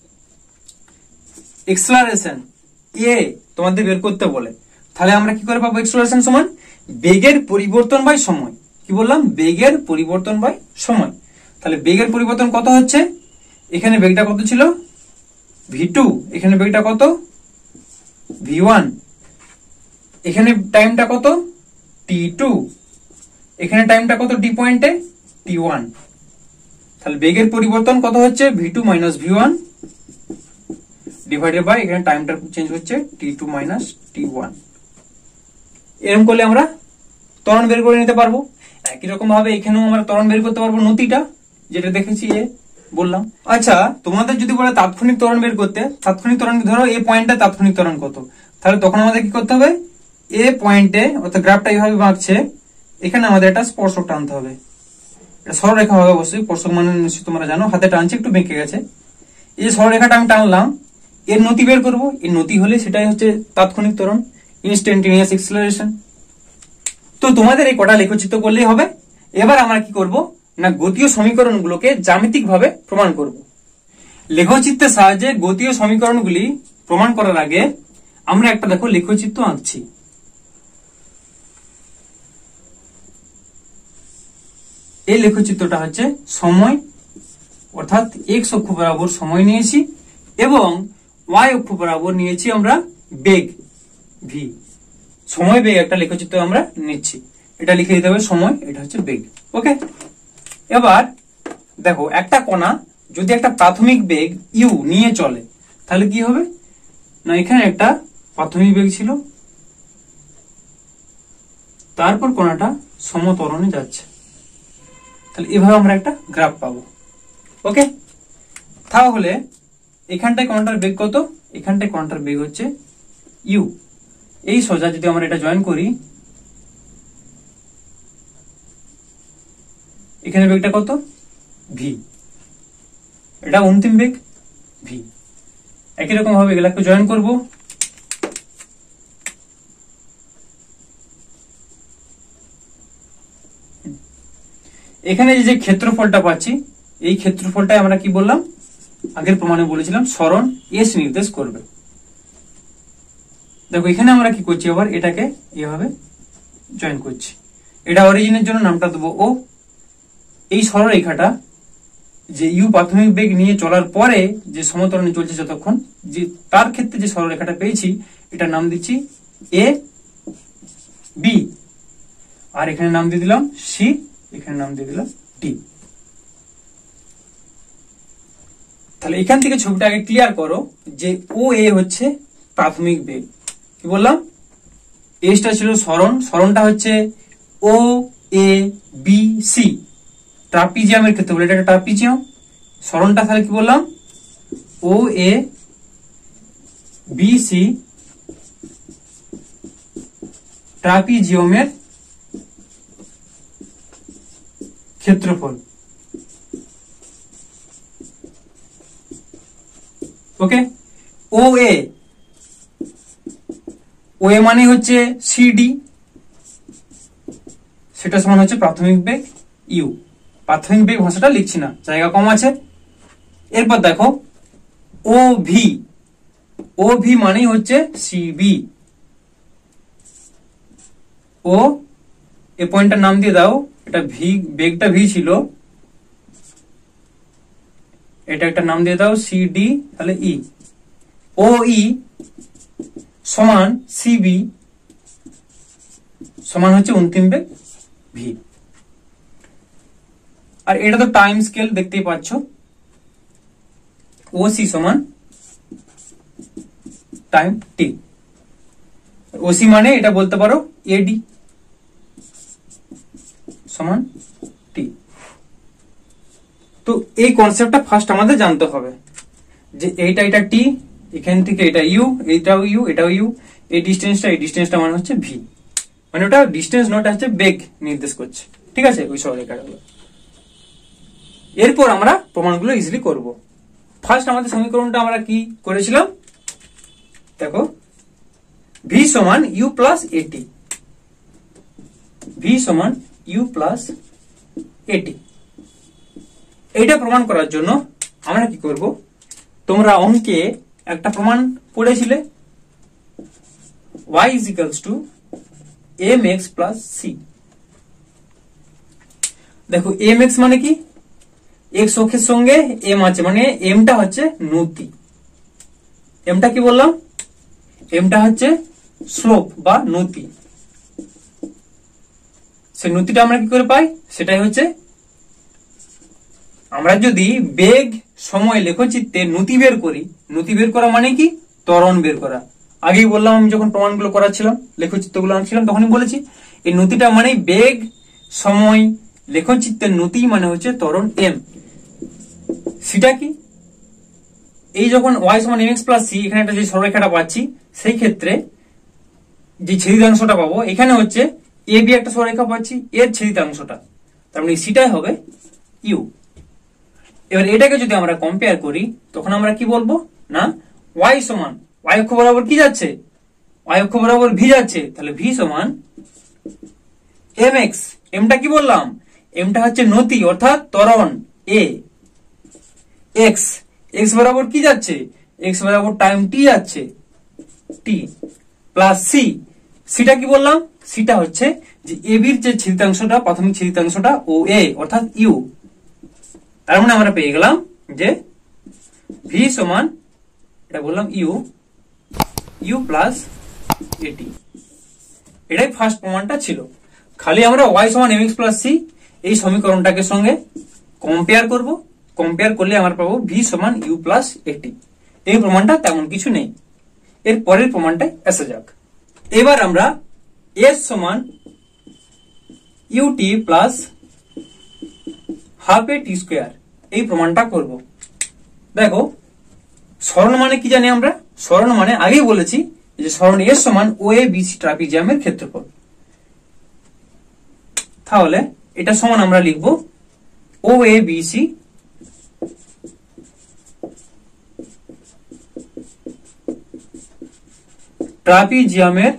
এক্সেলারেশন এ তোমাদের বের করতে বলে তাহলে আমরা কি করে পাবো? এক্সেলারেশন সমান বেগের পরিবর্তন বাই সময়। কি বললাম? বেগের পরিবর্তন বাই সময়। তাহলে বেগের পরিবর্তন কত হচ্ছে? এখানে বেগটা কত ছিল? v2, এখানে বেগটা কত? v1, এখানে টাইমটা কত? t2, এখানে টাইমটা কত ডি পয়েন্টে? t1। তাহলে বেগের পরিবর্তন কত হচ্ছে? v2 minus v1 divided by এখানে টাইমটা চেঞ্জ হচ্ছে t2 মাইনাস t1। এরকম করলে আমরা ত্বরণ বের করে নিতে পারবো। একই রকম ভাবে এখানেও আমরা ত্বরণ বের করতে পারবো, নতিটা যেটা দেখেছি এ বললাম। আচ্ছা, তোমাদের যদি বলে তাৎক্ষণিক ত্বরণ বের করতে, তাৎক্ষণিক ত্বরণ ধরো এ পয়েন্টে তাৎক্ষণিক ত্বরণ কত, তাহলে তখন আমাদের কি করতে হবে? এ পয়েন্টে অর্থাৎ গ্রাফটা এইভাবে বাঁকছে, এখানে আমাদের একটা স্পর্শক টানতে হবে। এটা সরলরেখা হবে অবশ্যই, স্পর্শক মানে নিশ্চয়ই তোমরা জানো, হাতে টানছে একটু বেঁকে গেছে। এই যে সরলরেখাটা আমি টানলাম, এর নতি বের করবো। এর নতি হলে সেটাই হচ্ছে তাৎক্ষণিক ত্বরণ, ইনস্ট্যান্টেনিয়াস এক্সেলারেশন। তো তোমাদের এই কটা লেখচিত্র করলেই হবে। এবার আমরা কি করব না, গতীয় সমীকরণগুলোকে জ্যামিতিক ভাবে প্রমাণ করব। লেখচিত্রের সাহায্যে গতীয় সমীকরণগুলি প্রমাণ করার আগে আমরা একটা দেখো লেখচিত্র আঁকছি। এই লেখচিত্রটা হচ্ছে সময়, অর্থাৎ এক্স অক্ষ বরাবর সময় নিয়েছি এবং ওয়াই অক্ষ বরাবর নিয়েছি আমরা বেগ ভি। সময় বেগ একটা লেখচিত্র আমরা নিচ্ছি, এটা লিখে দিতে হবে সময়, এটা হচ্ছে বেগ। ওকে, এবার দেখো একটা কণা যদি একটা প্রাথমিক বেগ ইউ নিয়ে চলে তাহলে কি হবে না, এখানে একটা প্রাথমিক বেগ ছিল, তারপর কণাটা সমত্বরণে যাচ্ছে, তাহলে এভাবে আমরা একটা গ্রাফ পাবো। ওকে, তাহলে এখানটায় কণাটার বেগ কত? এখানটায় কণাটার বেগ হচ্ছে ইউ। এই সোজা যদি আমরা এটা জয়েন করি, এখানে বেগটা কত? ভি, এটা অন্তিম বেগ ভি। একই রকম ভাবে এগুলাকে জয়েন করব। এখানে যে ক্ষেত্রফলটা পাচ্ছি, এই ক্ষেত্রফলটাই আমরা কি বললাম, আগের প্রমাণে বলেছিলাম সরণ এস নির্দেশ করবে। দেখো এখানে আমরা কি করছি, আবার এটাকে এভাবে জয়েন করছি। এটা অরিজিনের জন্য নামটা দেবো ও। এই সরলরেখাটা যে ইউ প্রাথমিক বেগ নিয়ে চলার পরে যে সমতরণে চলছে যতক্ষণ, যে তার ক্ষেত্রে যে সরলরেখাটা পেয়েছি এটার নাম দিচ্ছি এ বি, আর এখানে নাম দিয়ে দিলাম সি, এখানে নাম দিয়ে দিলাম ডি। তাহলে এখান থেকে ছবিটা আগে ক্লিয়ার করো যে ও এ হচ্ছে প্রাথমিক বেগ। কি বললাম? এসটা ছিল সরণ, সরণটা হচ্ছে ও এ বি সি, ট্রাপিজিয়ামের ক্ষেত্রে বলে এটা একটা ট্রাপিজিয়াম। সরণটা তাহলে কি বললাম? ও এ বি সি ট্রাপিজিয়ামের ক্ষেত্রফল। ওকে, ও এ মানে হচ্ছে সিডি, সেটা সমান হচ্ছে প্রাথমিক বেগ ইউ। প্রাথমিক বেগ ভাষাটা লিখছি না, জায়গা কম আছে। এরপর দেখো ও ভি মানেই হচ্ছে সিবি। ও এ পয়েন্টটার নাম দিয়ে দাও, এটা ভি, বেগটা ভি ছিল, এটা একটা নাম দিয়ে দাও সিডি, তাহলে ই। ও ই সমান সিবি সমান হচ্ছে অন্তিম বেগ ভি। আর এটা তো টাইম স্কেল দেখতেই পাচ্ছ, ও সি সমান টাইম টি। ওসি মানে এটা বলতে পারো এডি সমান টি। তো এই কনসেপ্টটা ফার্স্ট আমাদের জানতে হবে যে এটা টি, এখান থেকে এটা ইউ, এটাও ইউ, এটাও ইউ, এই ডিস্টেন্সটা মানে হচ্ছে ভি। মানে ওটা ডিস্টেন্স নট, হচ্ছে বেগ নির্দেশ করছে। ঠিক আছে, ওই সরলরেখাগুলো। এরপর আমরা প্রমাণগুলো ইজিলি করব। ফার্স্ট আমাদের সমীকরণটা আমরা কি করেছিলাম দেখো, ভি সমান ইউ প্লাস এটি, ভি সমান ইউ প্লাস এটি। এইটা প্রমাণ করার জন্য আমরা কি করব, তোমরা অঙ্কে একটা প্রমাণ পড়েছিলে, y is equals to mx plus c। দেখো mx মানে কি, x অক্ষের সঙ্গে m আছে, মানে mটা হচ্ছে নতি। mটা কি বললাম, mটা হচ্ছে স্লোপ বা নতি। সেই নতিটা আমরা কি করে পাই, সেটাই হচ্ছে, আমরা যদি বেগ সময় লেখচিত্রে নতি বের করি, নতি বের করা মানে কি, ত্বরণ বের করা। আগেই বললাম, আমি যখন প্রমাণগুলো করাচ্ছিলাম, লেখচিত্রগুলো আনছিলাম, তখনই বলেছি এই নতিটা মানে বেগ সময় লেখচিত্রের নতি মানে হচ্ছে ত্বরণ এম। সেটা কি, এই যখন y সমান mx প্লাস c, এখানে একটা যে সরলরেখাটা পাচ্ছি, সেই ক্ষেত্রে যে ছেদিতাংশটা পাবো, এখানে হচ্ছে এ বি একটা সরলরেখা পাচ্ছি, এর ছেদিতাংশটা, তার মানে সেটাই হবে ইউ। এবার এটাকে যদি আমরা কম্পেয়ার করি, তখন আমরা কি বলবো না, y সমান, y অক্ষ বরাবর কি যাচ্ছে, y অক্ষ বরাবর ভি যাচ্ছে, তাহলে ভি সমান mx, এমটা কি বললাম, এমটা হচ্ছে নতি অর্থাৎ ত্বরণ এ, x, x বরাবর কি যাচ্ছে, x বরাবর টাইম টি যাচ্ছে, টি প্লাস সি। সিটা কি বললাম, সিটা হচ্ছে যে এ বির যে ছেদিতাংশটা, প্রাথমিক ছেদিতাংশটা ও এ অর্থাৎ ইউ। তার মানে আমরা পেয়ে গেলাম যে ভি সমান, এটা বললাম ইউ প্লাস এটি। এটাই ফার্স্ট প্রমাণটা ছিল। খালি আমরা y সমান mx প্লাস c এই সমীকরণটাকে সঙ্গে কম্পেয়ার করব, কম্পেয়ার করলে আমরা পাবো ভি সমান ইউ প্লাস এটি। এই প্রমাণটা তেমন কিছু নেই। এর পরের প্রমাণটাই আসা যাক। এবার আমরা s সমান UT plus half A T square এই প্রমাণটা করব। দেখো সরণ মানে কি জানি আমরা, সরণ মানে আগেই বলেছি যে সরণ এর সমান ও এ বি সি ট্রাপিজিয়ামের ক্ষেত্রফল। তাহলে এটা সমান আমরা লিখব ও এ বি সি ট্রাপিজিয়ামের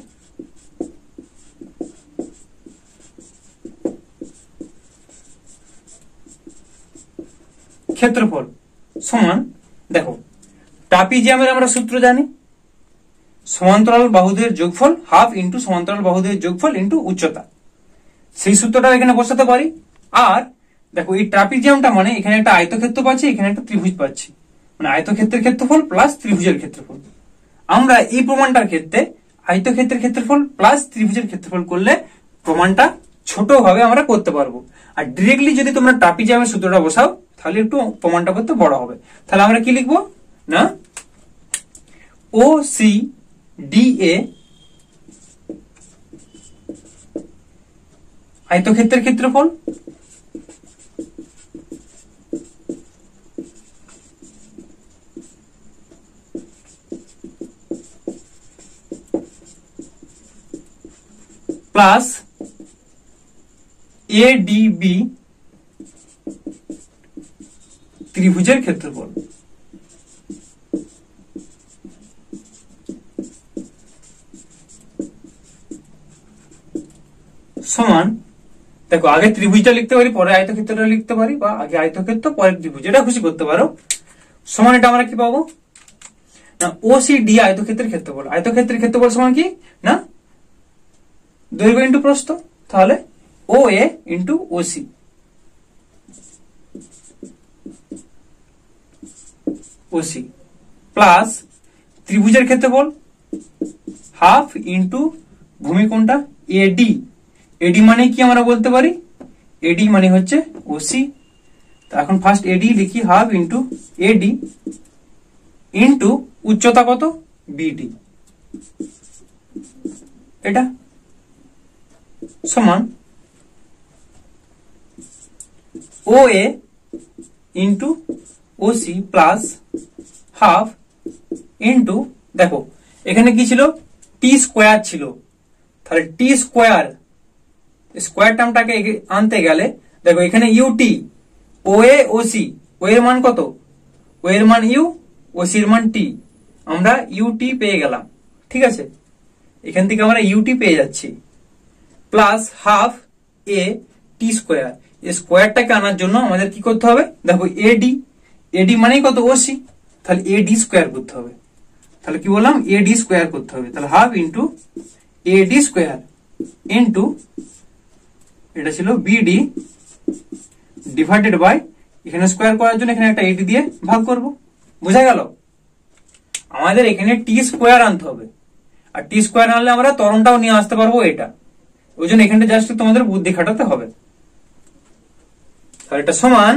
ক্ষেত্রফল সমান, দেখো ট্রাপিজিয়ামের আমরা সূত্র জানি, সমান্তরাল বাহুদের যোগফল হাফ ইন্টু সমান্তরাল বাহুদের যোগফল ইন্টু উচ্চতা। সেই সূত্রটা এখানে বসাতে পারি। আর দেখো এই ট্রাপিজিয়ামটা মানে এখানে একটা আয়তক্ষেত্র পাচ্ছি, এখানে একটা ত্রিভুজ পাচ্ছি, মানে আয়তক্ষেত্রের ক্ষেত্রফল প্লাস ত্রিভুজের ক্ষেত্রফল। আমরা এই প্রমাণটার ক্ষেত্রে আয়তক্ষেত্রের ক্ষেত্রফল প্লাস ত্রিভুজের ক্ষেত্রফল করলে প্রমাণটা ছোট ভাবে আমরা করতে পারবো। আর ডিরেক্টলি যদি তোমরা ট্রাপিজিয়ামের সূত্রটা বসাও, তাহলে একটু প্রমাণটা করতে বড় হবে। তাহলে আমরা কি লিখবো না, ও সি ডি এ আয়তক্ষেত্রের ক্ষেত্রফল প্লাস এডিবি ত্রিভুজের ক্ষেত্রফল। সমান, দেখো আগে ত্রিভুজটা লিখতে পারি, পরে আয়তক্ষেত্রটা লিখতে পারি, বা আগে আয়তক্ষেত্র পরে ত্রিভুজ, এটা খুশি করতে পারো। সমান এটা আমরা কি পাবো না, ওসিডি আয়তক্ষেত্রের ক্ষেত্রফল। আয়তক্ষেত্রের ক্ষেত্রফল সমান কি না, দৈর্ঘ্য ইন্টু প্রস্থ, তাহলে O A into OC. OC plus ত্রিভুজের ক্ষেত্রফল হাফ ইন্টু ভূমি কোণটা এডি। এডি মানে কি আমরা বলতে পারি, এডি মানে হচ্ছে ওসি। এখন ফার্স্ট এডি লিখি, হাফ ইন্টু এডি ইন্টু উচ্চতা কত বিডি, এটা সমান O A into OC plus half into, দেখো এখানে কি ছিল, টি স্কোয়ার ছিল, তাহলে টি স্কোয়ার, স্কোয়ার টার্মটাকে আনতে গেলে দেখো এখানে ইউটি, ও এ ওসি, ও এর মান কত, ও এর মান ইউ, ওসি এর মান টি, আমরা ইউটি পেয়ে গেলাম। ঠিক আছে, এখান থেকে আমরা ইউটি পেয়ে যাচ্ছি, plus half A T square. এই স্কোয়ারটাকে আনার জন্য আমাদের কি করতে হবে, দেখো এডি, এডি মানে কত ওসি, তাহলে এডি স্কোয়ার করতে হবে। তাহলে কি বললাম, এডি স্কোয়ার করতে হবে, তাহলে half into AD square into, এটা ছিল বিডি ডিভাইডেড বাই, এখানে স্কোয়ার করার জন্য এখানে একটা এডি দিয়ে ভাগ করব। বুঝা গেল, আমাদের এখানে টি স্কোয়ার আনতে হবে, আর টি স্কোয়ার আনলে আমরা ত্বরণটাও নিয়ে আসতে পারবো এটা, ওই জন্য এখানটা জাস্ট তোমাদের বুদ্ধি খাটাতে হবে। তাহলে এটা সমান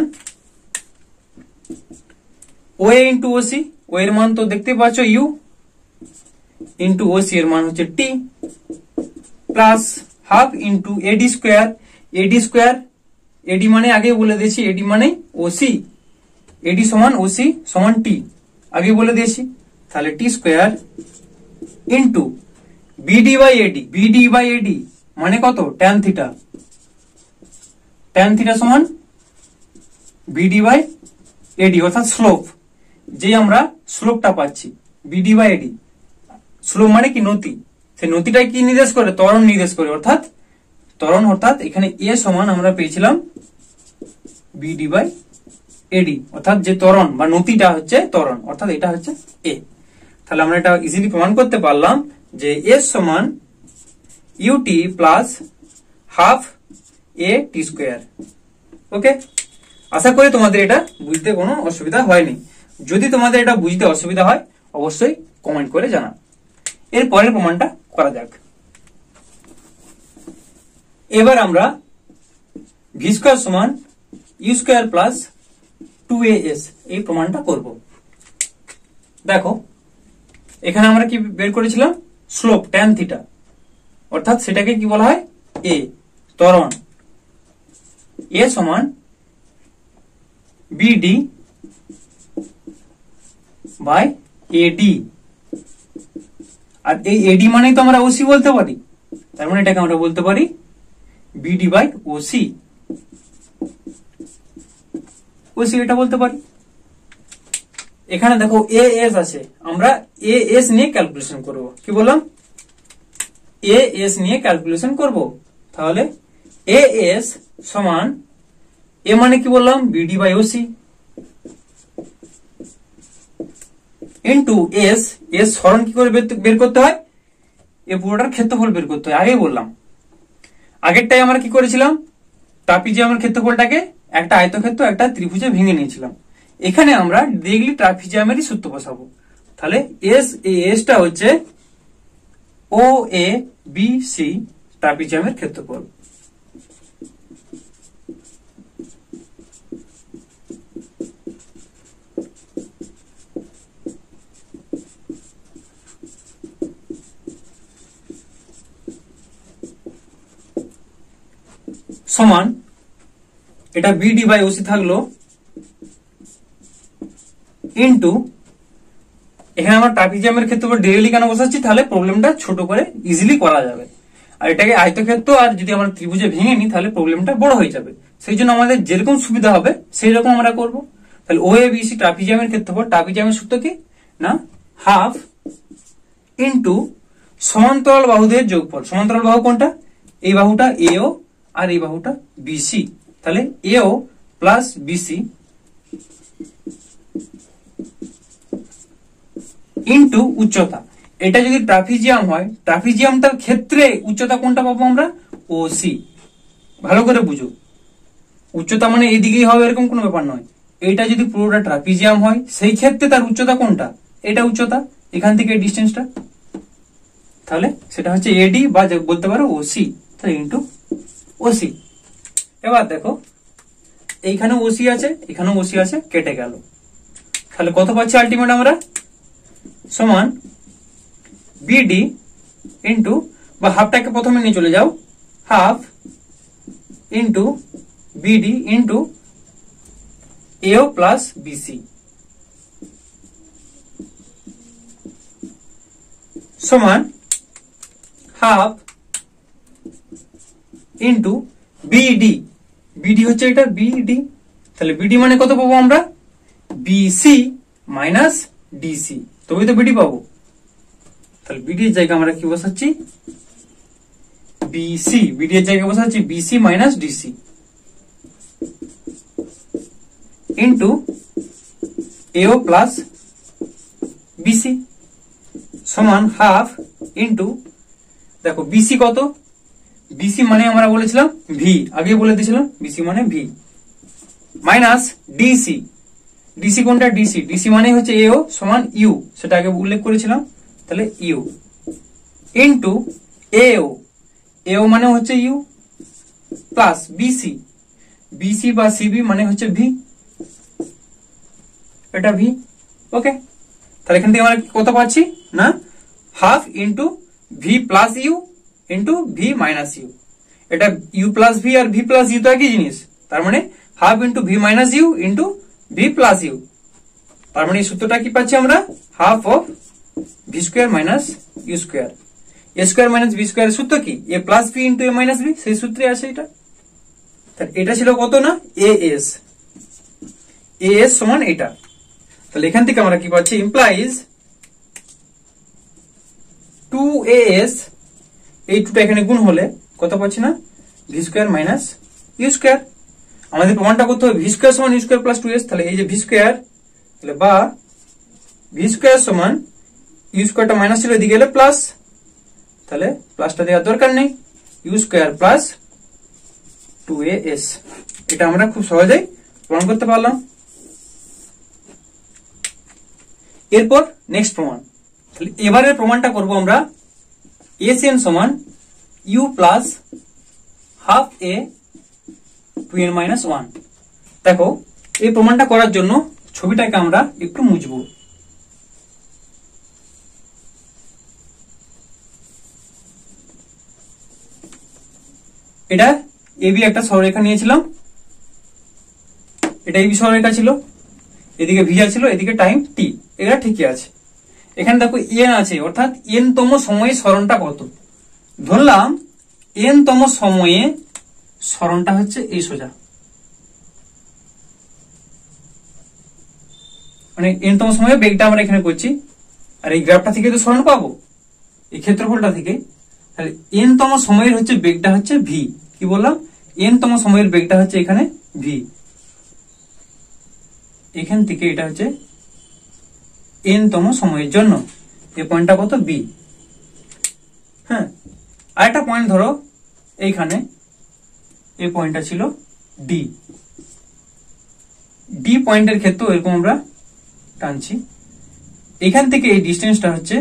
ও এ ইন্টু ওসি, ও এর মান তো দেখতে পাচ্ছ ইউ, ইন্টু ওসি এর মান হচ্ছে T, plus half into AD square. AD square, AD মানে আগে বলে দিয়েছি, এডি মানে ওসি, এডি সমান ওসি সমান টি, আগে বলে দিয়েছি। তাহলে T square into BD by AD, BD by AD মানে কত, ট্যান থিটা, ট্যান থিটা সমান বিডি বাই এডি, অর্থাৎ স্লোপ, যে আমরা স্লোপটা পাচ্ছি বিডি বাই এডি। স্লোপ মানে কি, নতি, সেই নতিটা কি নির্দেশ করে, ত্বরণ নির্দেশ করে, অর্থাৎ ত্বরণ, অর্থাৎ এখানে এ সমান আমরা পেয়েছিলাম বিডি বাই এডি, অর্থাৎ যে ত্বরণ বা নতিটা হচ্ছে ত্বরণ, অর্থাৎ এটা হচ্ছে এ। তাহলে আমরা এটা ইজিলি প্রমাণ করতে পারলাম যে এ সমান UT plus half A T square. Okay, আশা করি তোমাদের এটা বুঝতে কোনো অসুবিধা হয়নি। যদি তোমাদের এটা বুঝতে অসুবিধা হয় অবশ্যই কমেন্ট করে জানা। এর পরের প্রমাণটা করা যাক। এবার আমরা ভি স্কোয়ার সমান ইউ স্কোয়ার প্লাস 2as এই প্রমাণটা করব। দেখো এখানে আমরা কি বের করেছিলাম, স্লোপ ট্যান থিটা, অর্থাৎ সেটাকে কি বলা হয়, এ, ত্বরণ। এ সমান বিডি বাই এডি, আর এই এডি মানে তো আমরা ওসি বলতে পারি, তার মানে এটাকে আমরা বলতে পারি বিডি বাই ওসি, ওসি এটা বলতে পারি। এখানে দেখো এ এস আছে, আমরা এ এস নিয়ে ক্যালকুলেশন করব। কি বললাম, এ এস নিয়ে ক্যালকুলেশন করব। তাহলে এ এস সমান, এ মানে কি বললাম, BD by OC into S. S সরণ কি করে বের করতে হয়, এ পুরোটার ক্ষেত্রফল বের করতে হয়, আগে বললাম। আগেরটাই আমরা কি করেছিলাম, ট্রাপিজিয়ামের ক্ষেত্রফলটাকে একটা আয়তক্ষেত্র একটা ত্রিভুজে ভেঙে নিয়েছিলাম। এখানে আমরা ডিরেক্টলি ট্রাপিজিয়ামেরই সূত্র বসাবো। তাহলে এস, এই এসটা হচ্ছে ও এ বি সি ট্রাপিজিয়ামের ক্ষেত্রফল। সমান, এটা বিডি বাই ওসি থাকলো ইন্টু, এখানে আমরা ট্রাপিজিয়ামের ক্ষেত্রফল ডিরেক্টলি কেন বসাচ্ছি, তাহলে প্রবলেমটা ছোট করে ইজিলি করা যাবে। আর এটাকে আয়তক্ষেত্র আর যদি আমরা ত্রিভুজে ভেঙে নিই তাহলে প্রবলেমটা বড় হয়ে যাবে। সেই জন্য আমাদের যেরকম সুবিধা হবে সেই রকম আমরা করব। তাহলে ও এ বি সি ট্রাপিজিয়ামের ক্ষেত্রফল, ট্রাপিজিয়ামের সূত্র কি না, হাফ ইন্টু সমান্তরাল বাহুদের যোগফল। সমান্তরাল বাহু কোনটা, এই বাহুটা এও আর এই বাহুটা বিসি। তাহলে এও প্লাস বিসি ইন্টু উচ্চতা। এটা যদি ট্রাপিজিয়াম হয়, ট্রাপিজিয়ামটার ক্ষেত্রে উচ্চতা কোনটা পাবো আমরা, ও সি। ভালো করে বুঝো, উচ্চতা মানে এইদিকেই হবে এরকম কোনো ব্যাপার নয়। এটা যদি পুরোটা ট্রাপিজিয়াম হয় সেই ক্ষেত্রে তার উচ্চতা কোনটা, এটা উচ্চতা, এখান থেকে এই ডিস্টেন্সটা, তাহলে সেটা হচ্ছে এডি বা বলতে পারো ওসি। তাহলে ইন্টু ওসি। এবার দেখো এইখানে ওসি আছে, এখানেও ওসি আছে, কেটে গেল। তাহলে কত পাচ্ছি আলটিমেট আমরা, সমান বিডি ইন্টু, বা হাফটাকে প্রথমে নিয়ে চলে যাও, half into BD into AO plus BC সমান হাফ ইন্টু বিডি। বিডি হচ্ছে এটা বিডি, তাহলে বিডি মানে কত পাবো আমরা, বিসি মাইনাস ডিসি, তবেই তো বিডি পাবো। তাহলে বিডি এর জায়গায় আমরা কি বসাচ্ছি, বিসি। বিডি এর জায়গায় বসাচ্ছি BC minus DC into AO plus BC সমান হাফ ইন্টু, দেখো বিসি কত, বিসি মানে আমরা বলেছিলাম ভি, আগে বলে দিয়েছিলাম বিসি মানে ভি, মাইনাস ডিসি। ডিসি কোনটা, ডিসি, ডিসি মানে হচ্ছে এও সমান ইউ, সেটা আগে উল্লেখ করেছিলাম। তাহলে ইউ ইন্টু এও, এও মানে হচ্ছে ইউ প্লাস বিসি, বিসি বা সিবি মানে হচ্ছে ভি, এটা ভি। ওকে, তাহলে এখান থেকে আমরা কত পাচ্ছি না, half into V plus U into V minus U. এটা ইউ প্লাস ভি আর ভি প্লাস ইউ তো একই জিনিস, তার মানে half into V minus U into V plus U. তার মানে এই সূত্রটা কি পাচ্ছি আমরা, half of V square minus U square. A square minus B square সূত্র কি, A plus B into A minus B, সেই সূত্রে আছে এটা। এটা ছিল কত না, এ এস, এ এস সমান এটা। তাহলে এখান থেকে আমরা কি পাচ্ছি, ইমপ্লাইজ 2as, এই 2টা এখানে গুণ হলে কত পাচ্ছি না, V square minus U square. আমাদের প্রমাণটা করতে হবে ভি স্কোয়ার সমান ইউ স্কোয়ার প্লাস 2s। তাহলে এই যে ভি স্কোয়ার, তাহলে বা ভি স্কোয়ার সমান ইউ স্কোয়ারটা মাইনাস ছিল, এদিকে এলে প্লাস, তাহলে প্লাসটা দেওয়ার দরকার নেই, ইউ স্কোয়ার প্লাস 2as। এটা আমরা খুব সহজেই প্রমাণ করতে পারলাম। এরপর নেক্সট প্রমাণ, এবারের প্রমাণটা করব আমরা এসএন সমান U plus half A 2n minus 1। দেখো এই প্রমাণটা করার জন্য ছবিটাকে আমরা একটু মুছবো। এটা এবি একটা সরলরেখা নিয়েছিলাম, এটা এবি সরলরেখা ছিল, এদিকে ভিজা ছিল, এদিকে টাইম টি, এটা ঠিকই আছে। এখানে দেখো এন আছে, অর্থাৎ এন তম সময়ে সরণটা কত। ধরলাম এন তম সময়ে সরণটা হচ্ছে এই সোজা, মানে এন তম সময়ে বেগটা আমরা এখানে করছি, আর এই গ্রাফটা থেকে তো সরণ পাবো, এই ক্ষেত্রফলটা থেকে। তাহলে এন তম সময়ের হচ্ছে বেগটা হচ্ছে ভি, কি বললাম, এন তম সময়ের বেগটা হচ্ছে এখানে ভি, এখান থেকে এটা হচ্ছে এন তম সময়ের জন্য এই পয়েন্টটা কত, বি। হ্যাঁ, আর একটা পয়েন্ট ধরো এইখানে, এই পয়েন্টটা ছিল ডি। ডি পয়েন্টের ক্ষেত্রে এরকম আমরা টানছি, এখান থেকে এই ডিস্টেন্সটা হচ্ছে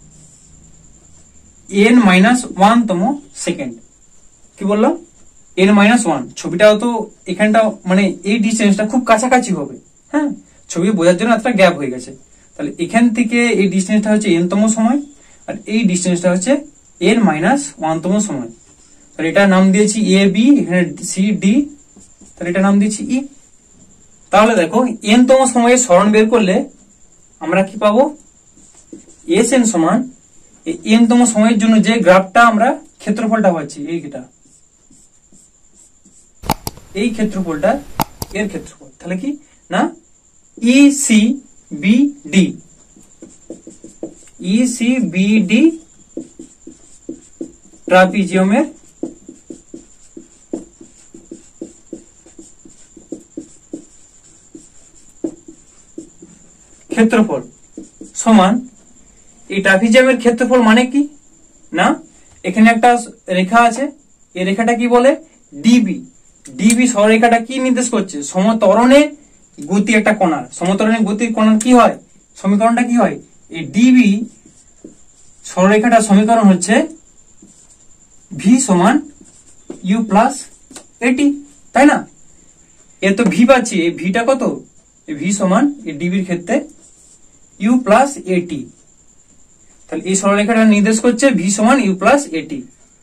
এন মাইনাস 1 তম সেকেন্ড। কি বললাম, এন মাইনাস 1। ছবিটাও তো এখানটা মানে এই ডিস্টেন্সটা খুব কাছাকাছি হবে। হ্যাঁ, ছবি বোঝার জন্য এতটা গ্যাপ হয়ে গেছে। তাহলে এখান থেকে এই ডিস্টেন্সটা হচ্ছে এন তম সময়, আর এই ডিস্টেন্সটা হচ্ছে এন মাইনাস 1 তম সময়। তাহলে এটা নাম দিয়েছি এ বি, এখানে সি ডি, তাহলে এটা নাম দিয়েছি ই। তাহলে দেখো এন তম সময়ে সরণ বের করলে আমরা কি পাবো, এস এন সমান এন তম সময়ের জন্য যে গ্রাফটা আমরা ক্ষেত্রফলটা পাচ্ছি এইটা, এই ক্ষেত্রফলটা এর ক্ষেত্রফল, তাহলে কি না ECBD, ECBD ট্রাপিজিয়ামের ক্ষেত্রফল সমান, এই ট্রাপিজিয়ামের ক্ষেত্রফল মানে কি না, এখানে একটা রেখা আছে, এই রেখাটা কি বলে ডিবি, ডিবি সরলরেখাটা কি নির্দেশ করছে, সমতরণে গতি একটা কণার, সমতরণে গতির কণার কি হয় সমীকরণটা কি হয়, এই ডিবি সরলরেখাটার সমীকরণ হচ্ছে ভি সমান ইউ প্লাস এটি, তাই না? এ তো ভি পাচ্ছি, এই ভিটা কত, এই ভি সমান এই ডিবির ক্ষেত্রে ইউ প্লাস এটি, তাহলে এই সরলরেখাটা নির্দেশ করছে ভি সমান ইউ প্লাস এটি।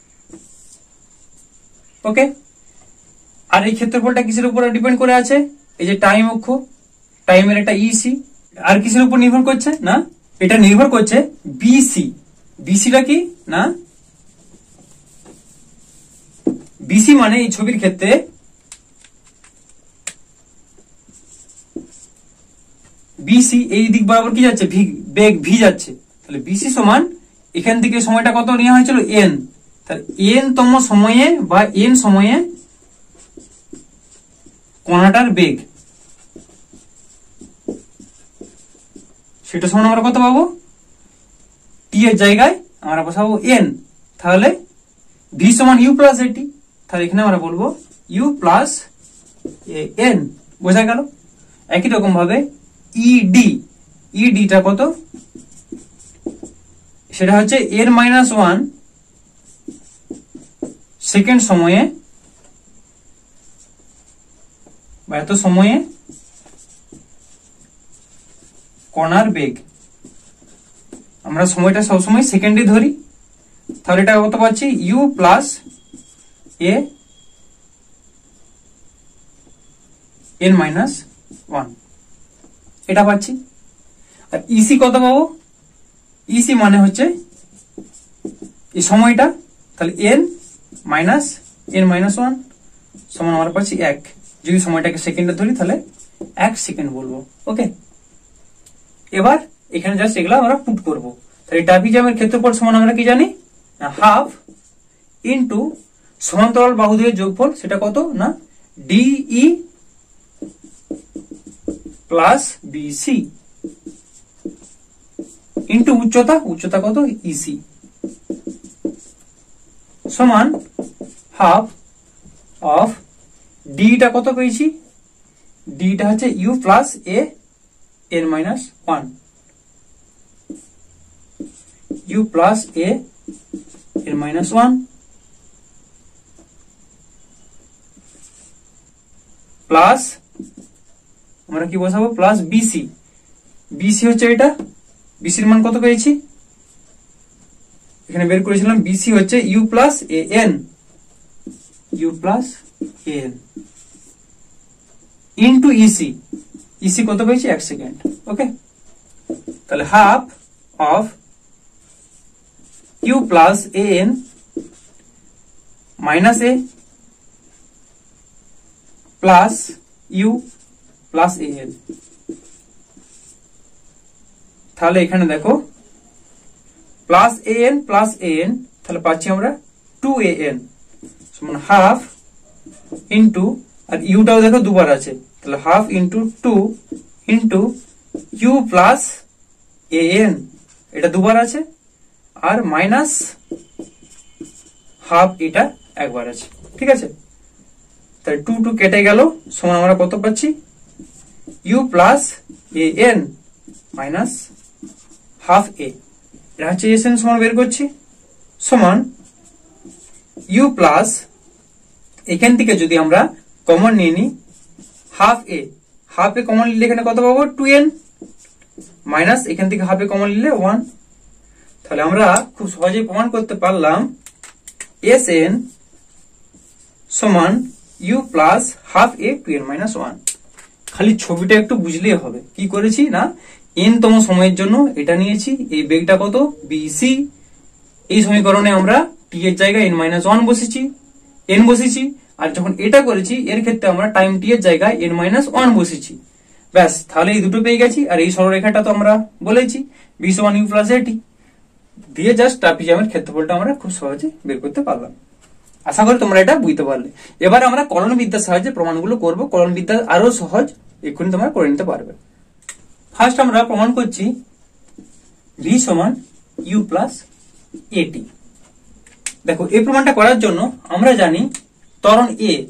ওকে, আর এই ক্ষেত্রফলটা কিসের উপর ডিপেন্ড করে আছে, এই যে টাইম অক্ষ, টাইমের একটা ইসি, আর কিসের উপর নির্ভর করছে না, এটা নির্ভর করছে বিসি, বিসিটা কি না, বিসি মানে এই ছবির ক্ষেত্রে বিসি এই দিক বরাবর কি যাচ্ছে, বেগ ভি যাচ্ছে, তাহলে বিসি সমান এখান থেকে সময়টা কত নেওয়া হয়েছিল এন, তাহলে এন তম সময়ে বা এন সময়ে কণাটার বেগ, সেটা সমান আমরা কত পাবো, টি এর জায়গায় আমরা বসাবো এন, তাহলে ভি সমান ইউ প্লাস এটি, তাহলে এখানে আমরা বলবো ইউ প্লাস এন, বোঝা গেল। একই রকম ভাবে ইডি, ইডিটা কত, সেটা হচ্ছে এর -1 সেকেন্ড সময়ে বা এত সময়ে কণার বেগ, আমরা সময়টা সবসময় সেকেন্ডে ধরি, তাহলে এটা কত পাচ্ছি ইউ প্লাস এ এন -1, এটা পাচ্ছি। আর ইসি কত পাবো, ইসি মানে হচ্ছে এই সময়টা, তাহলে এন -1 সমান আমরা পাচ্ছি 1, যদি সময়টাকে সেকেন্ডে ধরি তাহলে 1 সেকেন্ড বলবো। ওকে, এবার এখানে জাস্ট এগুলো আমরা পুট করবো, তাহলে ট্রাপিজিয়ামের ক্ষেত্রফল সমান আমরা কি জানি না, হাফ ইন্টু সমান্তরাল বাহুদ্বয়ের যোগফল, সেটা কত না ডিই প্লাস বিসি ইন্টু উচ্চতা, উচ্চতা কত ইসি, সমান হাফ অফ ডিটা কত পেয়েছি, ডিটা হচ্ছে U plus A N -1, U plus A N -1 plus আমরা কি বসাবো প্লাস বিসি, বিসি হচ্ছে এটা, বিসির মান কত পেয়েছি এখানে বের করেছিলাম, বিসি হচ্ছে U plus A N, U plus N into EC, EC কত পেয়েছি 1 সেকেন্ড। ওকে, তাহলে half of U plus A N minus A plus U plus A N, তাহলে এখানে দেখো plus A N plus A N, তাহলে পাচ্ছি আমরা 2an সমান হাফ ইন্টু, আর ইউটাও দেখো দুবার আছে, তাহলে half into 2 into U plus A N, এটা দুবার আছে, আর মাইনাস হাফ এটা একবার আছে, ঠিক আছে। তাহলে 2 কেটে গেল, সমান আমরা কত পাচ্ছি U plus A N minus half A, এটা হচ্ছে এসএন সমান বের করছি, সমান ইউ প্লাস, এখান থেকে যদি আমরা কমন নিয়ে নিই half A, half A common নিলে এখানে কত পাবো 2n, মাইনাস এখান থেকে হাফ এ কমন নিলে 1, তাহলে আমরা খুব সহজেই প্রমাণ করতে পারলাম এসএন সমান ইউ প্লাস হাফ এ 2n-1। খালি ছবিটা একটু বুঝলেই হবে, কি করেছি না এন তম সময়ের জন্য এটা নিয়েছি, এই বেগটা কত বিসি, এই সমীকরণে আমরা টি এর জায়গায় n-1 বসেছি, n বসেছি, আর যখন এটা করেছি এর ক্ষেত্রে আমরা টাইম টি এর জায়গায় n-1 বসেছি। ব্যাস, তাহলে এই দুটো পেয়ে গেছি। আর এই সরলরেখাটা তো আমরা বলেছি v সমান u প্লাস at দিয়ে জাস্ট ট্রাপিজিয়ামের ক্ষেত্রফলটা আমরা খুব সহজে বের করতে পারলাম। আশা করি তোমরা এটা বুঝতে পারলে। এবার আমরা কলন বিদ্যার সাহায্যে প্রমাণগুলো করব। কলন বিদ্যা আরো সহজ, এক্ষুনি তোমরা করে নিতে পারবে। ফার্স্ট আমরা প্রমাণ করছি v সমান u প্লাস at। দেখো, এই প্রমাণটা করার জন্য আমরা জানি ত্বরণ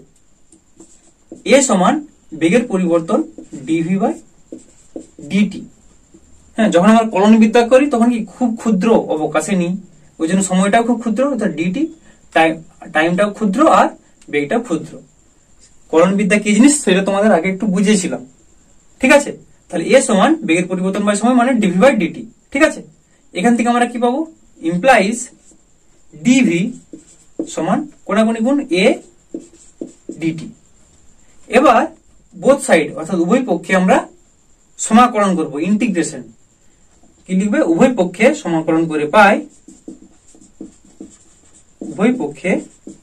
a সমান বেগের পরিবর্তন dv বাই dt। হ্যাঁ, যখন আমরা কলন বিদ্যা করি তখন কি খুব ক্ষুদ্র অবকাশে নিই, ওই জন্য সময়টাও খুব ক্ষুদ্র, অর্থাৎ dt টাইমটাও ক্ষুদ্র আর বেগটাও ক্ষুদ্র। কলন বিদ্যা কি জিনিস সেটা তোমাদের আগে একটু বুঝিয়েছিলাম, ঠিক আছে? তাহলে a সমান বেগের পরিবর্তন বাই সময় মানে dv বাই dt, ঠিক আছে? এখান থেকে আমরা কি পাবো? ইমপ্লাইজ dv সমান কোণাগুণি গুণ a dt। এবার বোথ সাইড অর্থাৎ উভয় পক্ষে আমরা সমাকলন করব, ইন্টিগ্রেশন। কি লিখবে? উভয় পক্ষে সমাকলন করে পাই, উভয় পক্ষে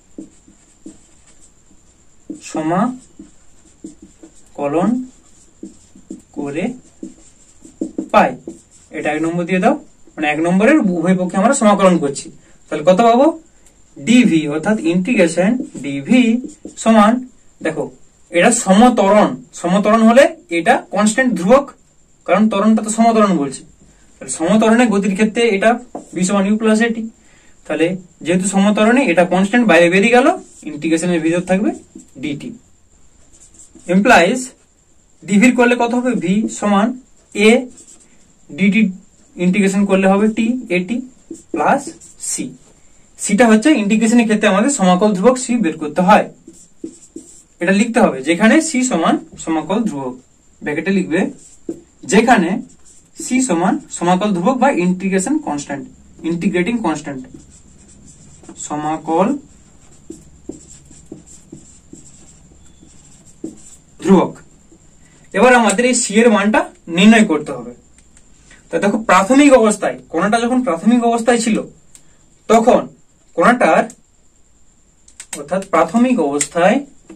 সমাকলন করে পাই। এটা 1 নম্বর দিয়ে দাও, মানে 1 নম্বরের উভয় পক্ষে আমরা সমাকলন করছি। তাহলে কত পাবো? dv অর্থাৎ ইন্টিগ্রেশন dv সমান, দেখো এটা সমত্বরণ, সমত্বরণ হলে এটা কনস্ট্যান্ট ধ্রুবক, কারণ ত্বরণটা তো সমত্বরণ বলছে। তাহলে সমত্বরণে গতির ক্ষেত্রে এটা v সমান u প্লাস at। তাহলে যেহেতু সমত্বরণে এটা কনস্ট্যান্ট, বাইরে বেরিয়ে গেল, ইন্টিগ্রেশনের ভিতর থাকবে dt। ইমপ্লাইজ dv করলে কত হবে? v সমান a dt, ইন্টিগ্রেশন করলে হবে t at প্লাস c। সিটা হচ্ছে ইন্টিগ্রেশনের ক্ষেত্রে আমাদের সমাকল ধ্রুবক c বের করতে হয়। এটা লিখতে হবে যেখানে c সমান সমাকল ধ্রুবক, ব্র্যাকেটে লিখবে যেখানে c সমান সমাকল ধ্রুবক বা ইন্টিগ্রেশন কনস্ট্যান্ট, ইন্টিগ্রেটিং কনস্ট্যান্ট, সমাকল ধ্রুবক। এবার আমাদের এই c এর মানটা নির্ণয় করতে হবে। তো দেখো, প্রাথমিক অবস্থায় কোণাটা যখন প্রাথমিক অবস্থায় ছিল তখন কোণাটার অর্থাৎ প্রাথমিক অবস্থায়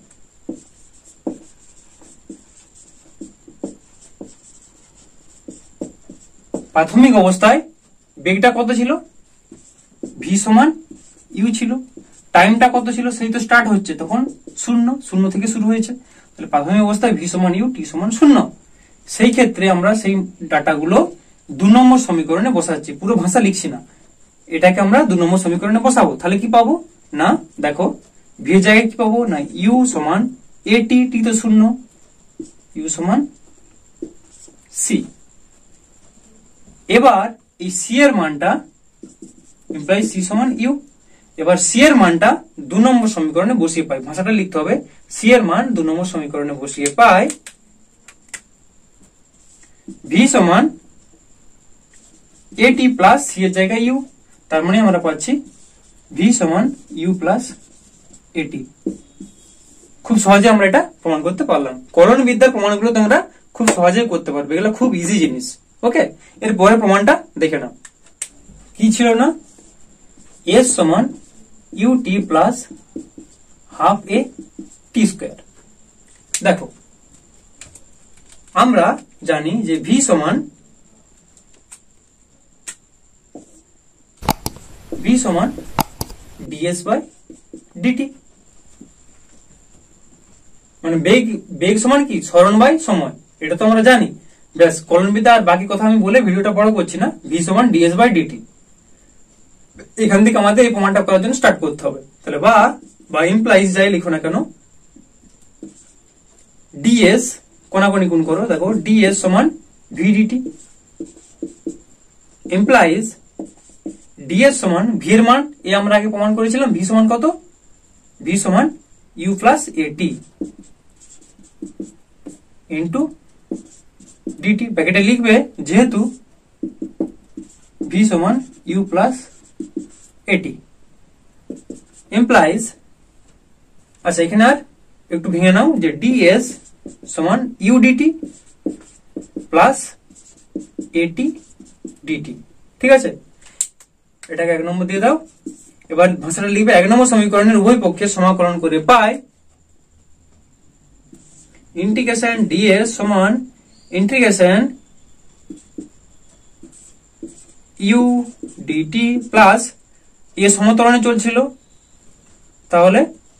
বেগটা কত ছিল? v সমান u ছিল। টাইমটা কত ছিল? সেই তো স্টার্ট হচ্ছে তখন 0 থেকে শুরু হয়েছে। তাহলে প্রাথমিক অবস্থায় v সমান u, t সমান 0। সেই ক্ষেত্রে আমরা সেই ডাটাগুলো 2 নম্বর সমীকরণে বসাচ্ছি, পুরো ভাষা লিখছি না, এটাকে আমরা 2 নম্বর সমীকরণে বসাবো। তাহলে কি পাবো? না দেখো, v এর জায়গায় কি পাবো? না u সমান at, t তো 0, u সমান c। এবার এই c এর মানটা ইমপ্লাইজ c সমান u। এবার c এর মানটা 2 নম্বর সমীকরণে বসিয়ে পাই, ভাষাটা লিখতে হবে, c এর মান 2 নম্বর সমীকরণে বসিয়ে পাই v সমান at প্লাস c এর জায়গায় u। তার মানে আমরা পাচ্ছি v সমান u প্লাস at। খুব সহজে আমরা এটা প্রমাণ করতে পারলাম। কলন বিদ্যার প্রমাণগুলো তোমরা খুব সহজে করতে পারবে, এগুলো খুব ইজি জিনিস। ওকে, এর পরের প্রমাণটা দেখে নাও। কি ছিল না? s সমান ut plus half a t square. দেখো, আমরা জানি যে v সমান ds বাই dt, মানে বেগ সমান কি? সরণ বাই সময়, এটা তো আমরা জানি। ব্যাস, কলন বিদ্যা আর বাকি কথা আমি বলে ভিডিওটা বড় করছি না। v সমান ds বাই dt, এখান থেকে আমাদের এই প্রমাণটা করার জন্য স্টার্ট করতে হবে। তাহলে বা ইমপ্লাইজ যাই লিখো না কেন, ds কোণাকুণি গুণ করো, দেখো ds সমান v dt, ইমপ্লাইজ ds সমান v এর মান এ আমরা আগে প্রমাণ করেছিলাম, v সমান কত? v সমান u plus at into dt, ব্র্যাকেটে লিখবে যেহেতু v সমান u প্লাস at ইমপ্লাইজ, আচ্ছা এখানে আর একটু ভেঙে নাও যে ds সমান u dt plus at dt, ঠিক আছে? এটাকে 1 নম্বর দিয়ে দাও। এবার ভাষাটা লিখবে 1 নম্বর সমীকরণের উভয় পক্ষে সমাকলন করে পাই ইন্টিগ্রেশন ds সমান integration u dt plus A সমতলনে চলছিল তাহলে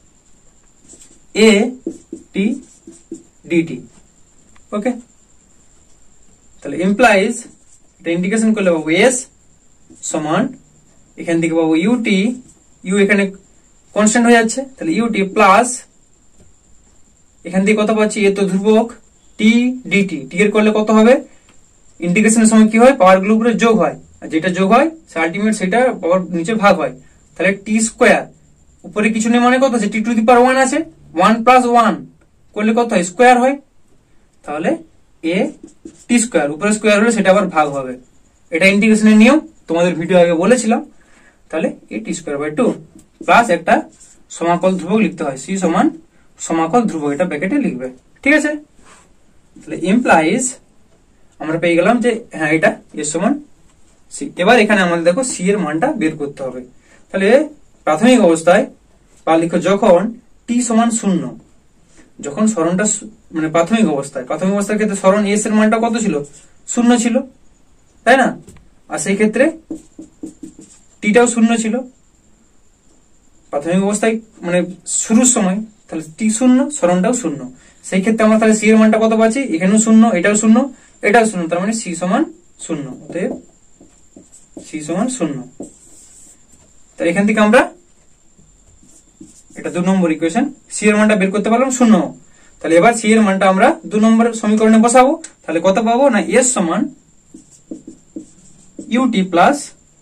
a t dt। ওকে, তাহলে ইমপ্লাইজ এটা ইন্টিগ্রেশন করলে পাবো s সমান এখান থেকে পাবো ut, u এখানে কনস্ট্যান্ট হয়ে যাচ্ছে, তাহলে ut প্লাস এখান থেকে কত পাচ্ছি, এ তো ধ্রুবক t dt, t এর করলে কত হবে, ইন্টিগ্রেশনের সময় কি হয়, পাওয়ার গুলো উপরে যোগ হয়, আর যেটা যোগ হয় আলটিমেট সেটা পাওয়ার নিচে ভাগ হয়, তাহলে t স্কয়ার উপরে কিছু নেই মানে কত আছে, t টু দি পাওয়ার 1 আছে, 1 প্লাস 1 করলে কত হয়, স্কয়ার হয়, তাহলে a t স্কয়ার উপরে স্কয়ার হলে সেটা আবার ভাগ হবে, এটা ইন্টিগ্রেশনের নিয়ম, তোমাদের ভিডিও আগে বলেছিলাম। তাহলে a t square by 2 plus একটা সমাকল ধ্রুবক লিখতে হয়, c সমান সমাকল ধ্রুবক, এটা ব্র্যাকেটে লিখবে, ঠিক আছে। তাহলে ইমপ্লাইজ আমরা পেয়ে গেলাম যে হ্যাঁ এটা এর সমান সি। এবার এখানে আমাদের দেখো সি এর মানটা বের করতে হবে। তাহলে প্রাথমিক অবস্থায় বা লিখো যখন টি সমান 0, যখন সরণটা মানে প্রাথমিক অবস্থার ক্ষেত্রে সরণ এস এর মানটা কত ছিল, 0 ছিল, তাই না, আর সেই ক্ষেত্রে টিটাও 0 ছিল প্রাথমিক অবস্থায় মানে শুরুর সময়, তাহলে টি 0 সরণটাও 0, সেই ক্ষেত্রে আমরা তাহলে সি এর মানটা কত পাচ্ছি, এখানেও 0, এটাও 0, এটাও 0, তার মানে সি সমান 0, অতএব সি সমান 0। তাহলে এখান থেকে আমরা এটা 2 নম্বর ইকুয়েশন, সি এর মানটা বের করতে পারলাম 0। তাহলে এবার সি এর মানটা আমরা 2 নম্বর সমীকরণে বসাবো, তাহলে কত পাবো না, এস সমান UT plus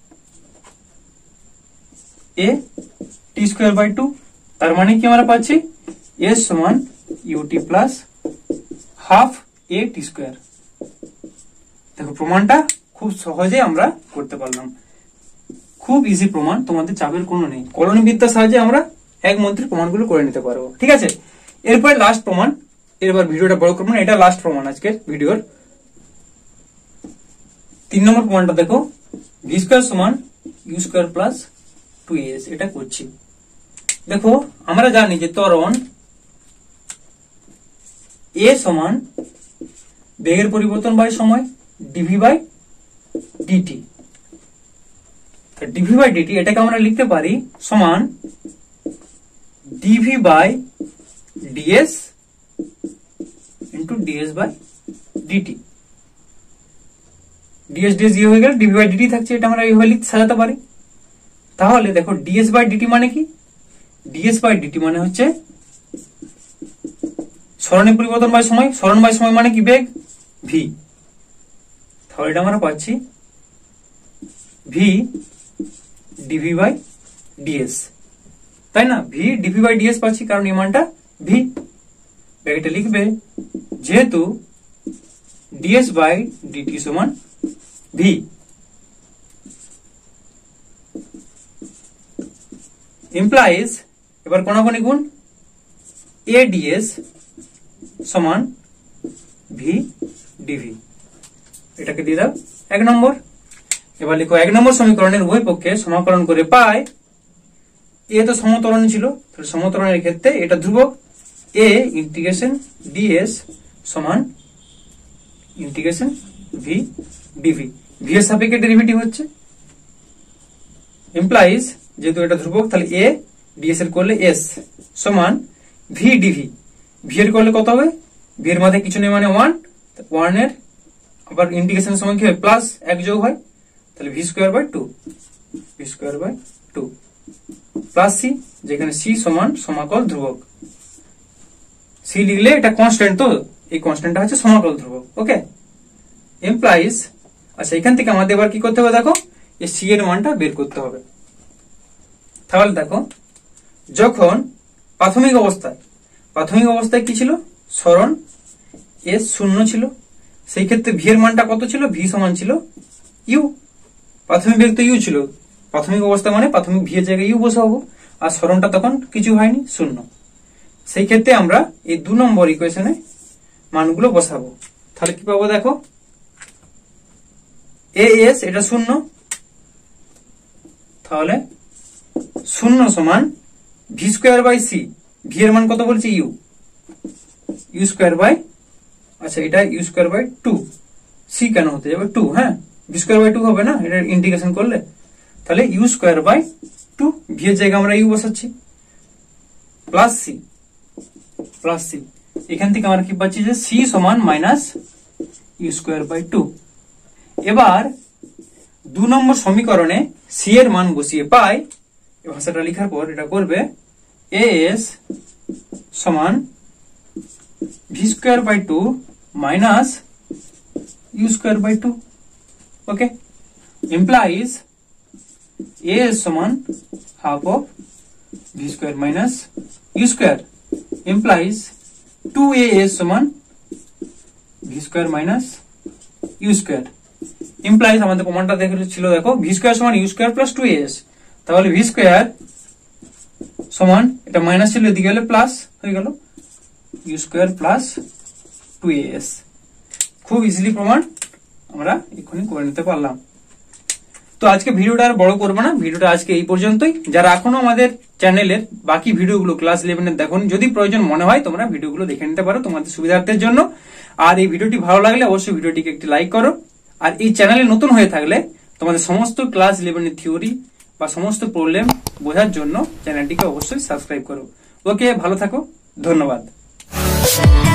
A T square by 2, তার মানে কি আমরা পাচ্ছি এস সমান UT plus half A T square. দেখো প্রমাণটা খুব সহজে আমরা করতে পারলাম, খুব ইজি প্রমাণ, তোমাদের চাপের কোনো নেই, কলনীবিদ্যার সাহায্যে আমরা এক মন্ত্রের প্রমাণগুলো করে নিতে পারবো, ঠিক আছে। এরপরে লাস্ট প্রমাণ, এবার ভিডিওটা বড় করবো না, এটা লাস্ট প্রমাণ আজকের ভিডিওর। 3 নম্বর প্রমাণটা দেখো, ভি স্কয়ার সমান ইউ স্কয়ার প্লাস 2as, এটা করছি। দেখো আমরা জানি যে ত্বরণ এ সমান বেগের পরিবর্তন বাই সময় DV by DT, DV by DT এটাকে আমরা লিখতে পারি সমান DV by DS into DS by DT, DS DS ইয়ে হয়ে গেল, ডিভি বাই ডিটি থাকছে, এটা আমরা এইভাবে লিখতে সাজাতে পারি। তাহলে দেখো ডিএস বাই ডিটি মানে কি, ডিএস বাই ডিটি মানে হচ্ছে সরণের পরিবর্তন বাই সময়, সরণ বাই সময় মানে কি বেগ ভি, তাহলে এটা আমরা পাচ্ছি ভি ডিভি বাই ডিএস, তাই না, ভি ডিভি বাই ডিএস পাচ্ছি কারণ এই মানটা ভি, ব্র্যাকেটে লিখবে যেহেতু ডিএস বাই ডিটি সমান ভি, ইমপ্লাইজ এবার কোনাকুনি গুণ এ ডিএস সমান ভি ডিভি, এটাকে দিয়ে দাও 1 নম্বর। এবার লিখো 1 নম্বর সমীকরণের উভয় পক্ষে সমাকলন করে পাই, এ তো সমতলন ছিল, তাহলে সমতলনের ক্ষেত্রে এটা ধ্রুবক, এ ইন্টিগ্রেশন ডিএস সমান ইন্টিগ্রেশন ভি ডিভি, ভি এর সাপেক্ষে ডেরিভেটিভ হচ্ছে, ইমপ্লাইজ যেহেতু এটা ধ্রুবক তাহলে এ ডিএস এর করলে এস সমান ভি ডিভি, ভি এর করলে কত হবে, ভি এর মধ্যে কিছু নেই মানে 1, 1 এর আবার ইন্টিগ্রেশনের সময় কি হয় প্লাস 1 যোগ হয়, তাহলে V square by 2, V square by 2 plus C, যেখানে সি সমান সমাকল ধ্রুবক, সি লিখলে এটা কনস্ট্যান্ট, তো এই কনস্ট্যান্টটা হচ্ছে সমাকল ধ্রুবক, ওকে। ইমপ্লাইজ আচ্ছা এখান থেকে আমাদের এবার কি করতে হবে, দেখো এই সি এর মানটা বের করতে হবে। তাহলে দেখো যখন প্রাথমিক অবস্থায় কি ছিল, সরণ এস 0 ছিল, সেই ক্ষেত্রে ভি এর মানটা কত ছিল, ভি সমান ছিল ইউ, প্রাথমিক বেগ তো ইউ ছিল, প্রাথমিক অবস্থা মানে প্রাথমিক ভি এর জায়গায় ইউ বসাবো, আর সরণটা তখন কিছু হয়নি 0, সেই ক্ষেত্রে আমরা এই 2 নম্বর ইকুয়েশনে মানগুলো বসাবো। তাহলে কি পাবো দেখো, এ এস এটা 0, তাহলে শূন্য সমান V square by C. V এর মান কত বলছে ইউ, ইউ স্কোয়ার বাই, আচ্ছা এটা ইউ স্কোয়ার বাই 2, সি কেন হতে যাবে 2, হ্যাঁ ভি স্কোয়ার বাই 2 হবে না এটা ইন্টিগ্রেশন করলে, তাহলে ইউ স্কোয়ার বাই 2, ভি এর জায়গায় আমরা ইউ বসাচ্ছি, প্লাস সি, প্লাস সি। এখান থেকে আমরা কি পাচ্ছি যে সি সমান মাইনাস ইউ স্কোয়ার বাই 2। এবার 2 নম্বর সমীকরণে সি এর মান বসিয়ে পাই, এই ভাষাটা লেখার পর এটা করবে এ এস সমান V square by 2 minus U square by 2, okay, implies A S সমান half of V square minus U square, implies 2as সমান V square minus U square, implies আমাদের প্রমাণটা ছিল দেখো ভি স্কোয়ার সমান ইউ স্কোয়ার প্লাস 2as, তাহলে ভি স্কোয়ার সমান এটা মাইনাস ছিল এদিকে গেলে প্লাস হয়ে গেল ইউ স্কোয়ার প্লাস 2as। খুব ইজিলি প্রমাণ আমরা এক্ষুনি করে নিতে পারলাম। তো আজকে ভিডিওটা আর বড় করবো না, ভিডিওটা আজকে এই পর্যন্তই। যারা এখনো আমাদের চ্যানেলের বাকি ভিডিওগুলো ক্লাস 11 দেখুন, যদি প্রয়োজন মনে হয় তোমরা ভিডিওগুলো দেখে নিতে পারো তোমাদের সুবিধার্থের জন্য। আর এই ভিডিওটি ভালো লাগলে অবশ্যই ভিডিওটিকে একটি লাইক করো। আর এই চ্যানেলে নতুন হয়ে থাকলে তোমাদের সমস্ত ক্লাস 11 থিওরি বা সমস্ত প্রবলেম বোঝার জন্য চ্যানেলটিকে অবশ্যই সাবস্ক্রাইব করো। ওকে, ভালো থাকো, ধন্যবাদ।